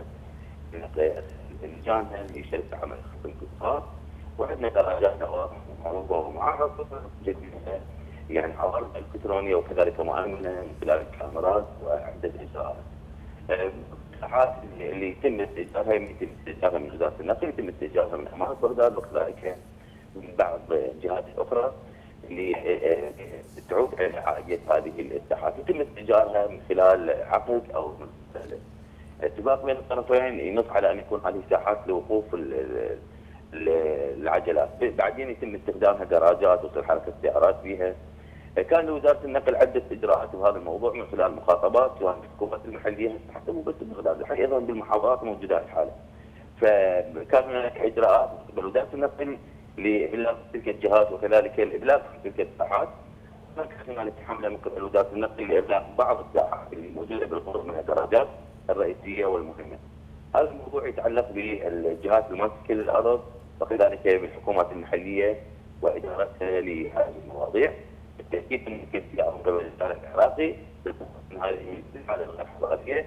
اللجان اللي يشترك عمل خط القطار، وعندنا درجات معروفه ومعرفه جديده يعني عبر الالكترونيه وكذلك مؤمنه من خلال الكاميرات وعده اجراءات. الساحات اللي يتم استئجارها يتم استئجارها من وزاره النقل، يتم استئجارها من امانه بغداد وكذلك من بعض الجهات الاخرى اللي تعود على عائيه هذه الساحات، يتم استئجارها من خلال عقد او من خلال اتفاق بين الطرفين ينص على ان يكون هذه ساحات لوقوف العجلات، بعدين يتم استخدامها دراجات وتصير حركه السيارات فيها. كان لوزاره النقل عده اجراءات بهذا الموضوع من خلال مخاطبات سواء في الحكومات المحليه حتى مو بس بغداد، ايضا بالمحافظات موجوده الحاله. فكان هناك اجراءات من وزاره النقل لابلاغ تلك الجهات وكذلك الابلاغ في تلك الساحات. هناك حمله من قبل وزاره النقل لابلاغ بعض الساحات اللي موجوده بالقرب من الدراجات الرئيسيه والمهمه. هذا الموضوع يتعلق بالجهات الماسكه للارض وكذلك بالحكومات المحليه وادارتها لهذه المواضيع. بالتاكيد ممكن في من قبل الوزاره العراقي من هذه الحاله الحضاريه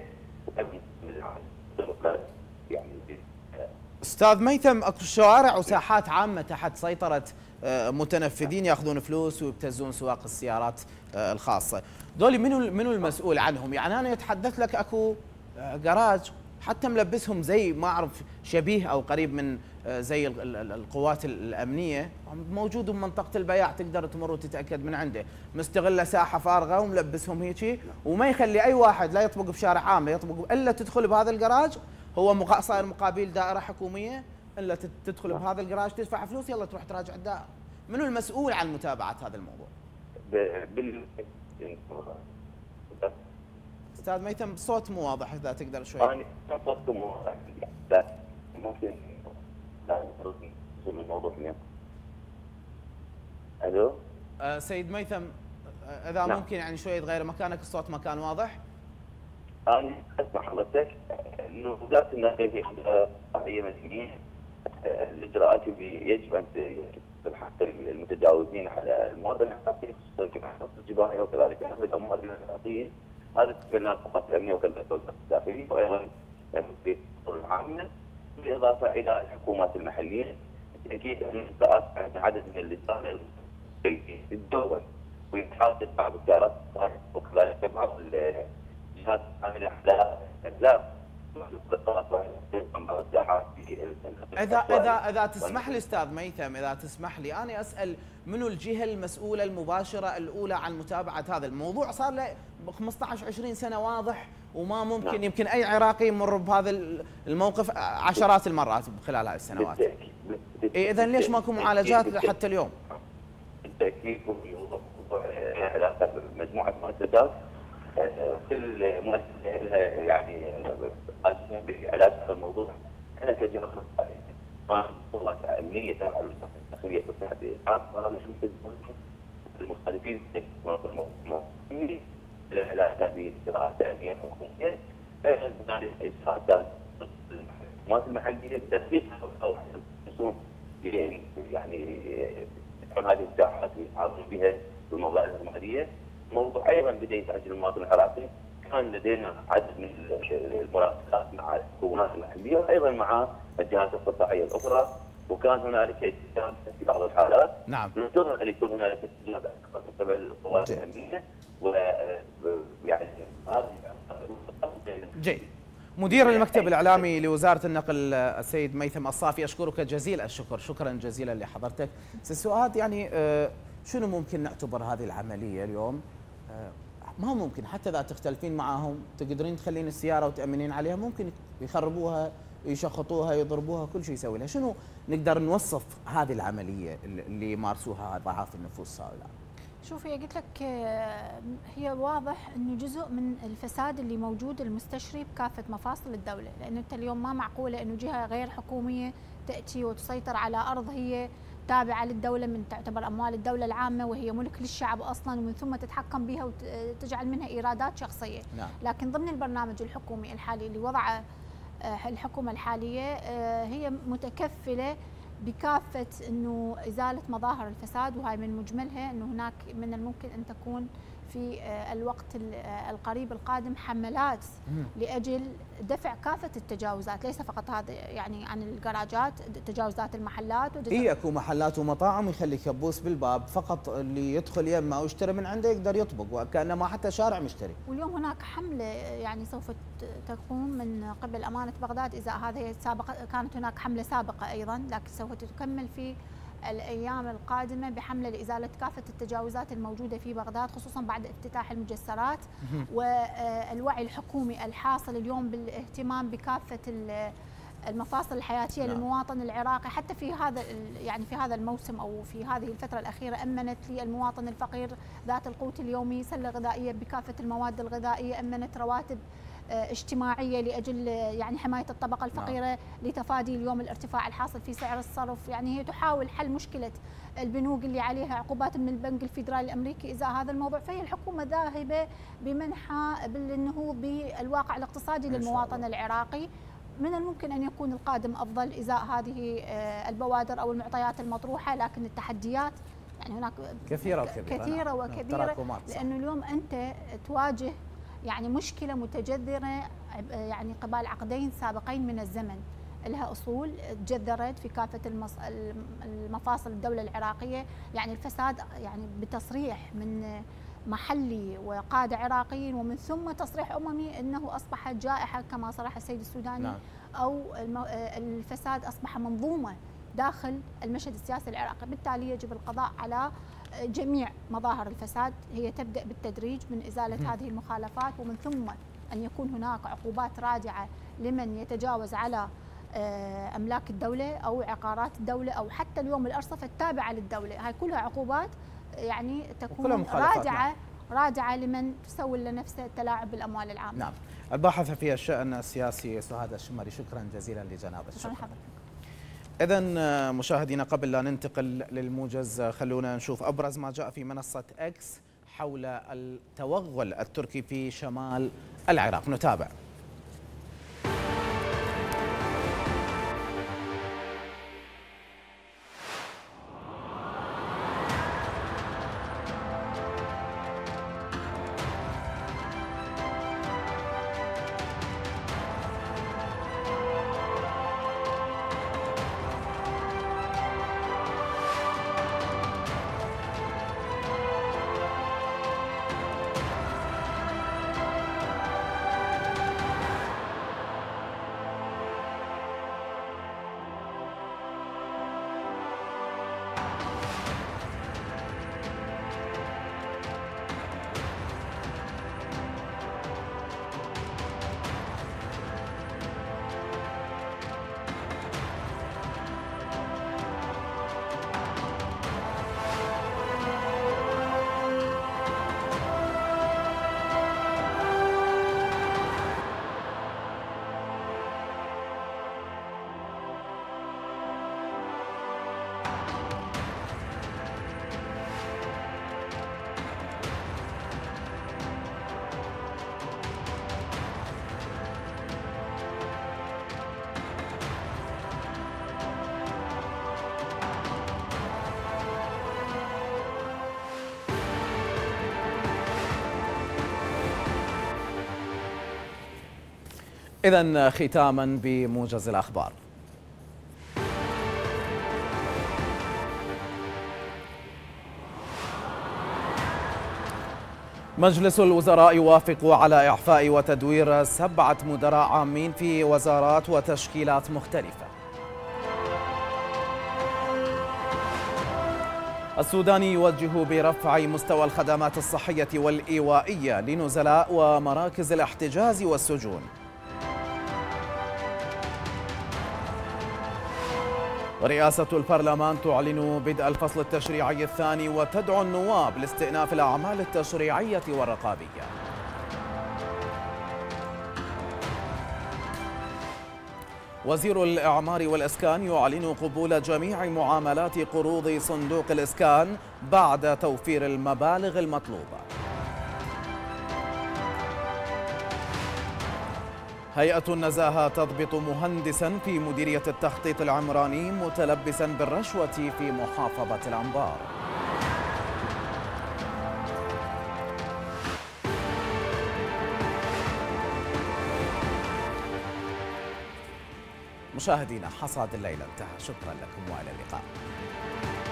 يعني. استاذ ميثم، اكو شوارع وساحات عامه تحت سيطره متنفذين ياخذون فلوس ويبتزون سواق السيارات الخاصه، ذولي منو منو المسؤول عنهم؟ يعني انا اتحدث لك اكو جراج حتى ملبسهم زي ما اعرف شبيه او قريب من زي القوات الامنيه موجود بمنطقه البياع، تقدر تمر وتتاكد من عنده، مستغله ساحه فارغه وملبسهم هيك وما يخلي اي واحد لا يطبق بشارع عام لا يطبق الا تدخل بهذا الجراج، هو صاير مقابل دائره حكوميه الا تدخل بهذا الجراج تدفع فلوس يلا تروح تراجع الدائره. منو المسؤول عن متابعه هذا الموضوع؟ بال استاذ ميثم الصوت مو واضح اذا تقدر شوي. انا صوتكم مو واضح لا ممكن لا نرد الموضوع اليوم. الو أه سيد ميثم اذا نعم. ممكن يعني شوي تغير مكانك الصوت ما كان واضح. انا اسمع حضرتك انه وزاره النقل في قضيه مدنيه الاجراءات يجب ان حتى المتجاوزين على المواطن الحقيقي خصوصا في محافظه الجبايه وكذلك اخذ الاموال الحقيقيه هذا تتبنى القوات الامنيه وكذلك وزاره الداخليه وايضا في العامه بالاضافه الى الحكومات المحليه. اكيد ان عدد من اللجان في الدول ويتحدد بعض الدائرات وكذلك بعض الجهات العامله على اطلاق اذا اذا اذا تسمح لي استاذ ميثم اذا تسمح لي انا اسال منو الجهه المسؤوله المباشره الاولى عن متابعه هذا الموضوع؟ صار له خمسطعش عشرين سنه واضح وما ممكن نعم. يمكن اي عراقي يمر بهذا الموقف عشرات المرات خلال هذه السنوات. إيه اذا ليش ماكو معالجات حتى اليوم؟ بالتاكيد علاقه بمجموعه مؤسسات كل مؤسسه لها يعني بعلاج هذا الموضوع. انا كجهه والله امنيه تابعه للوزاره الداخليه والتحديات انا نشوف المخالفين العلاج هذه الاجراءات الامنيه الحكوميه هنالك اجراءات الحكومات المحليه بتثبيتها او يصوم يعني تكون هذه الساحات يتعرضون بها بالمظاهر الماليه. موضوع ايضا بدا يزعج المواطن العراقي. كان لدينا عدد من المراسلات مع الحكومات المحليه وايضا مع الجهات القطاعيه الاخرى وكان هنالك استجابه في بعض الحالات. نعم. ننتظر ان يكون هنالك استجابه اكثر من قبل القوات الامنيه ويعني هذا جيد. مدير المكتب الاعلامي لوزاره النقل السيد ميثم الصافي اشكرك جزيل الشكر، شكرا جزيلا لحضرتك. سي سؤاد يعني شنو ممكن نعتبر هذه العمليه اليوم؟ ما ممكن حتى اذا تختلفين معاهم تقدرين تخلين السياره وتامنين عليها ممكن يخربوها يشخطوها يضربوها كل شيء يسوي لها. شنو نقدر نوصف هذه العمليه اللي مارسوها ضعاف النفوس هؤلاء؟ شوفي قلت لك هي واضح انه جزء من الفساد اللي موجود المستشري بكافه مفاصل الدوله، لانه انت اليوم ما معقوله انه جهه غير حكوميه تاتي وتسيطر على ارض هي تابعه للدوله من تعتبر اموال الدوله العامه وهي ملك للشعب اصلا ومن ثم تتحكم بها وتجعل منها ايرادات شخصيه. نعم. لكن ضمن البرنامج الحكومي الحالي اللي وضعه الحكومه الحاليه هي متكفله بكافه انه ازاله مظاهر الفساد، وهي من مجملها انه هناك من الممكن ان تكون في الوقت القريب القادم حملات لاجل دفع كافه التجاوزات، ليس فقط هذا يعني عن الجراجات، تجاوزات المحلات. اي اكو محلات ومطاعم يخلي كبوس بالباب فقط اللي يدخل يمه ويشتري من عنده يقدر يطبق وكانما حتى شارع مشتري. واليوم هناك حمله يعني سوف تقوم من قبل امانه بغداد، اذا هذه سابقه كانت هناك حمله سابقه ايضا لكن سوف تكمل في الايام القادمه بحمله لازاله كافه التجاوزات الموجوده في بغداد خصوصا بعد افتتاح المجسرات والوعي الحكومي الحاصل اليوم بالاهتمام بكافه المفاصل الحياتيه نعم. للمواطن العراقي. حتى في هذا يعني في هذا الموسم او في هذه الفتره الاخيره امنت للمواطن الفقير ذات القوت اليومي سله غذائيه بكافه المواد الغذائيه، امنت رواتب اجتماعيه لاجل يعني حمايه الطبقه الفقيره نعم. لتفادي اليوم الارتفاع الحاصل في سعر الصرف. يعني هي تحاول حل مشكله البنوك اللي عليها عقوبات من البنك الفيدرالي الامريكي ازاء هذا الموضوع، فهي الحكومه ذاهبه بمنحى بالنهوض بالواقع الاقتصادي للمواطن العراقي. من الممكن ان يكون القادم افضل ازاء هذه البوادر او المعطيات المطروحه، لكن التحديات يعني هناك كثيره وكبيره كثيره نعم. وكبيره لانه اليوم انت تواجه يعني مشكلة متجذرة يعني قبال عقدين سابقين من الزمن، لها أصول تجذرت في كافة المفاصل الدولة العراقية. يعني الفساد يعني بتصريح من محلي وقادة عراقيين ومن ثم تصريح أممي أنه أصبحت جائحة كما صرح السيد السوداني نعم. أو الفساد أصبح منظومة داخل المشهد السياسي العراقي، بالتالي يجب القضاء على جميع مظاهر الفساد. هي تبدأ بالتدريج من إزالة هذه المخالفات ومن ثم أن يكون هناك عقوبات رادعة لمن يتجاوز على أملاك الدولة أو عقارات الدولة أو حتى اليوم الأرصفة التابعة للدولة. هاي كلها عقوبات يعني تكون رادعة رادعة لمن تسول لنفسه التلاعب بالأموال العامة. نعم. الباحثة في الشأن السياسي سهاد الشمري، شكرا جزيلا لجنابك. شكرا. إذا مشاهدينا قبل لا ننتقل للموجز خلونا نشوف أبرز ما جاء في منصة إكس حول التوغل التركي في شمال العراق. نتابع. إذن ختاما بموجز الأخبار. مجلس الوزراء يوافق على إعفاء وتدوير سبعة مدراء عامين في وزارات وتشكيلات مختلفة. السودان يوجه برفع مستوى الخدمات الصحية والإيوائية لنزلاء ومراكز الاحتجاز والسجون. رئاسة البرلمان تعلن بدء الفصل التشريعي الثاني وتدعو النواب لاستئناف الأعمال التشريعية والرقابية. وزير الإعمار والإسكان يعلن قبول جميع معاملات قروض صندوق الإسكان بعد توفير المبالغ المطلوبة. هيئة النزاهة تضبط مهندسا في مديرية التخطيط العمراني متلبسا بالرشوة في محافظة الأنبار. مشاهدينا، حصاد الليلة انتهى، شكرا لكم وإلى اللقاء.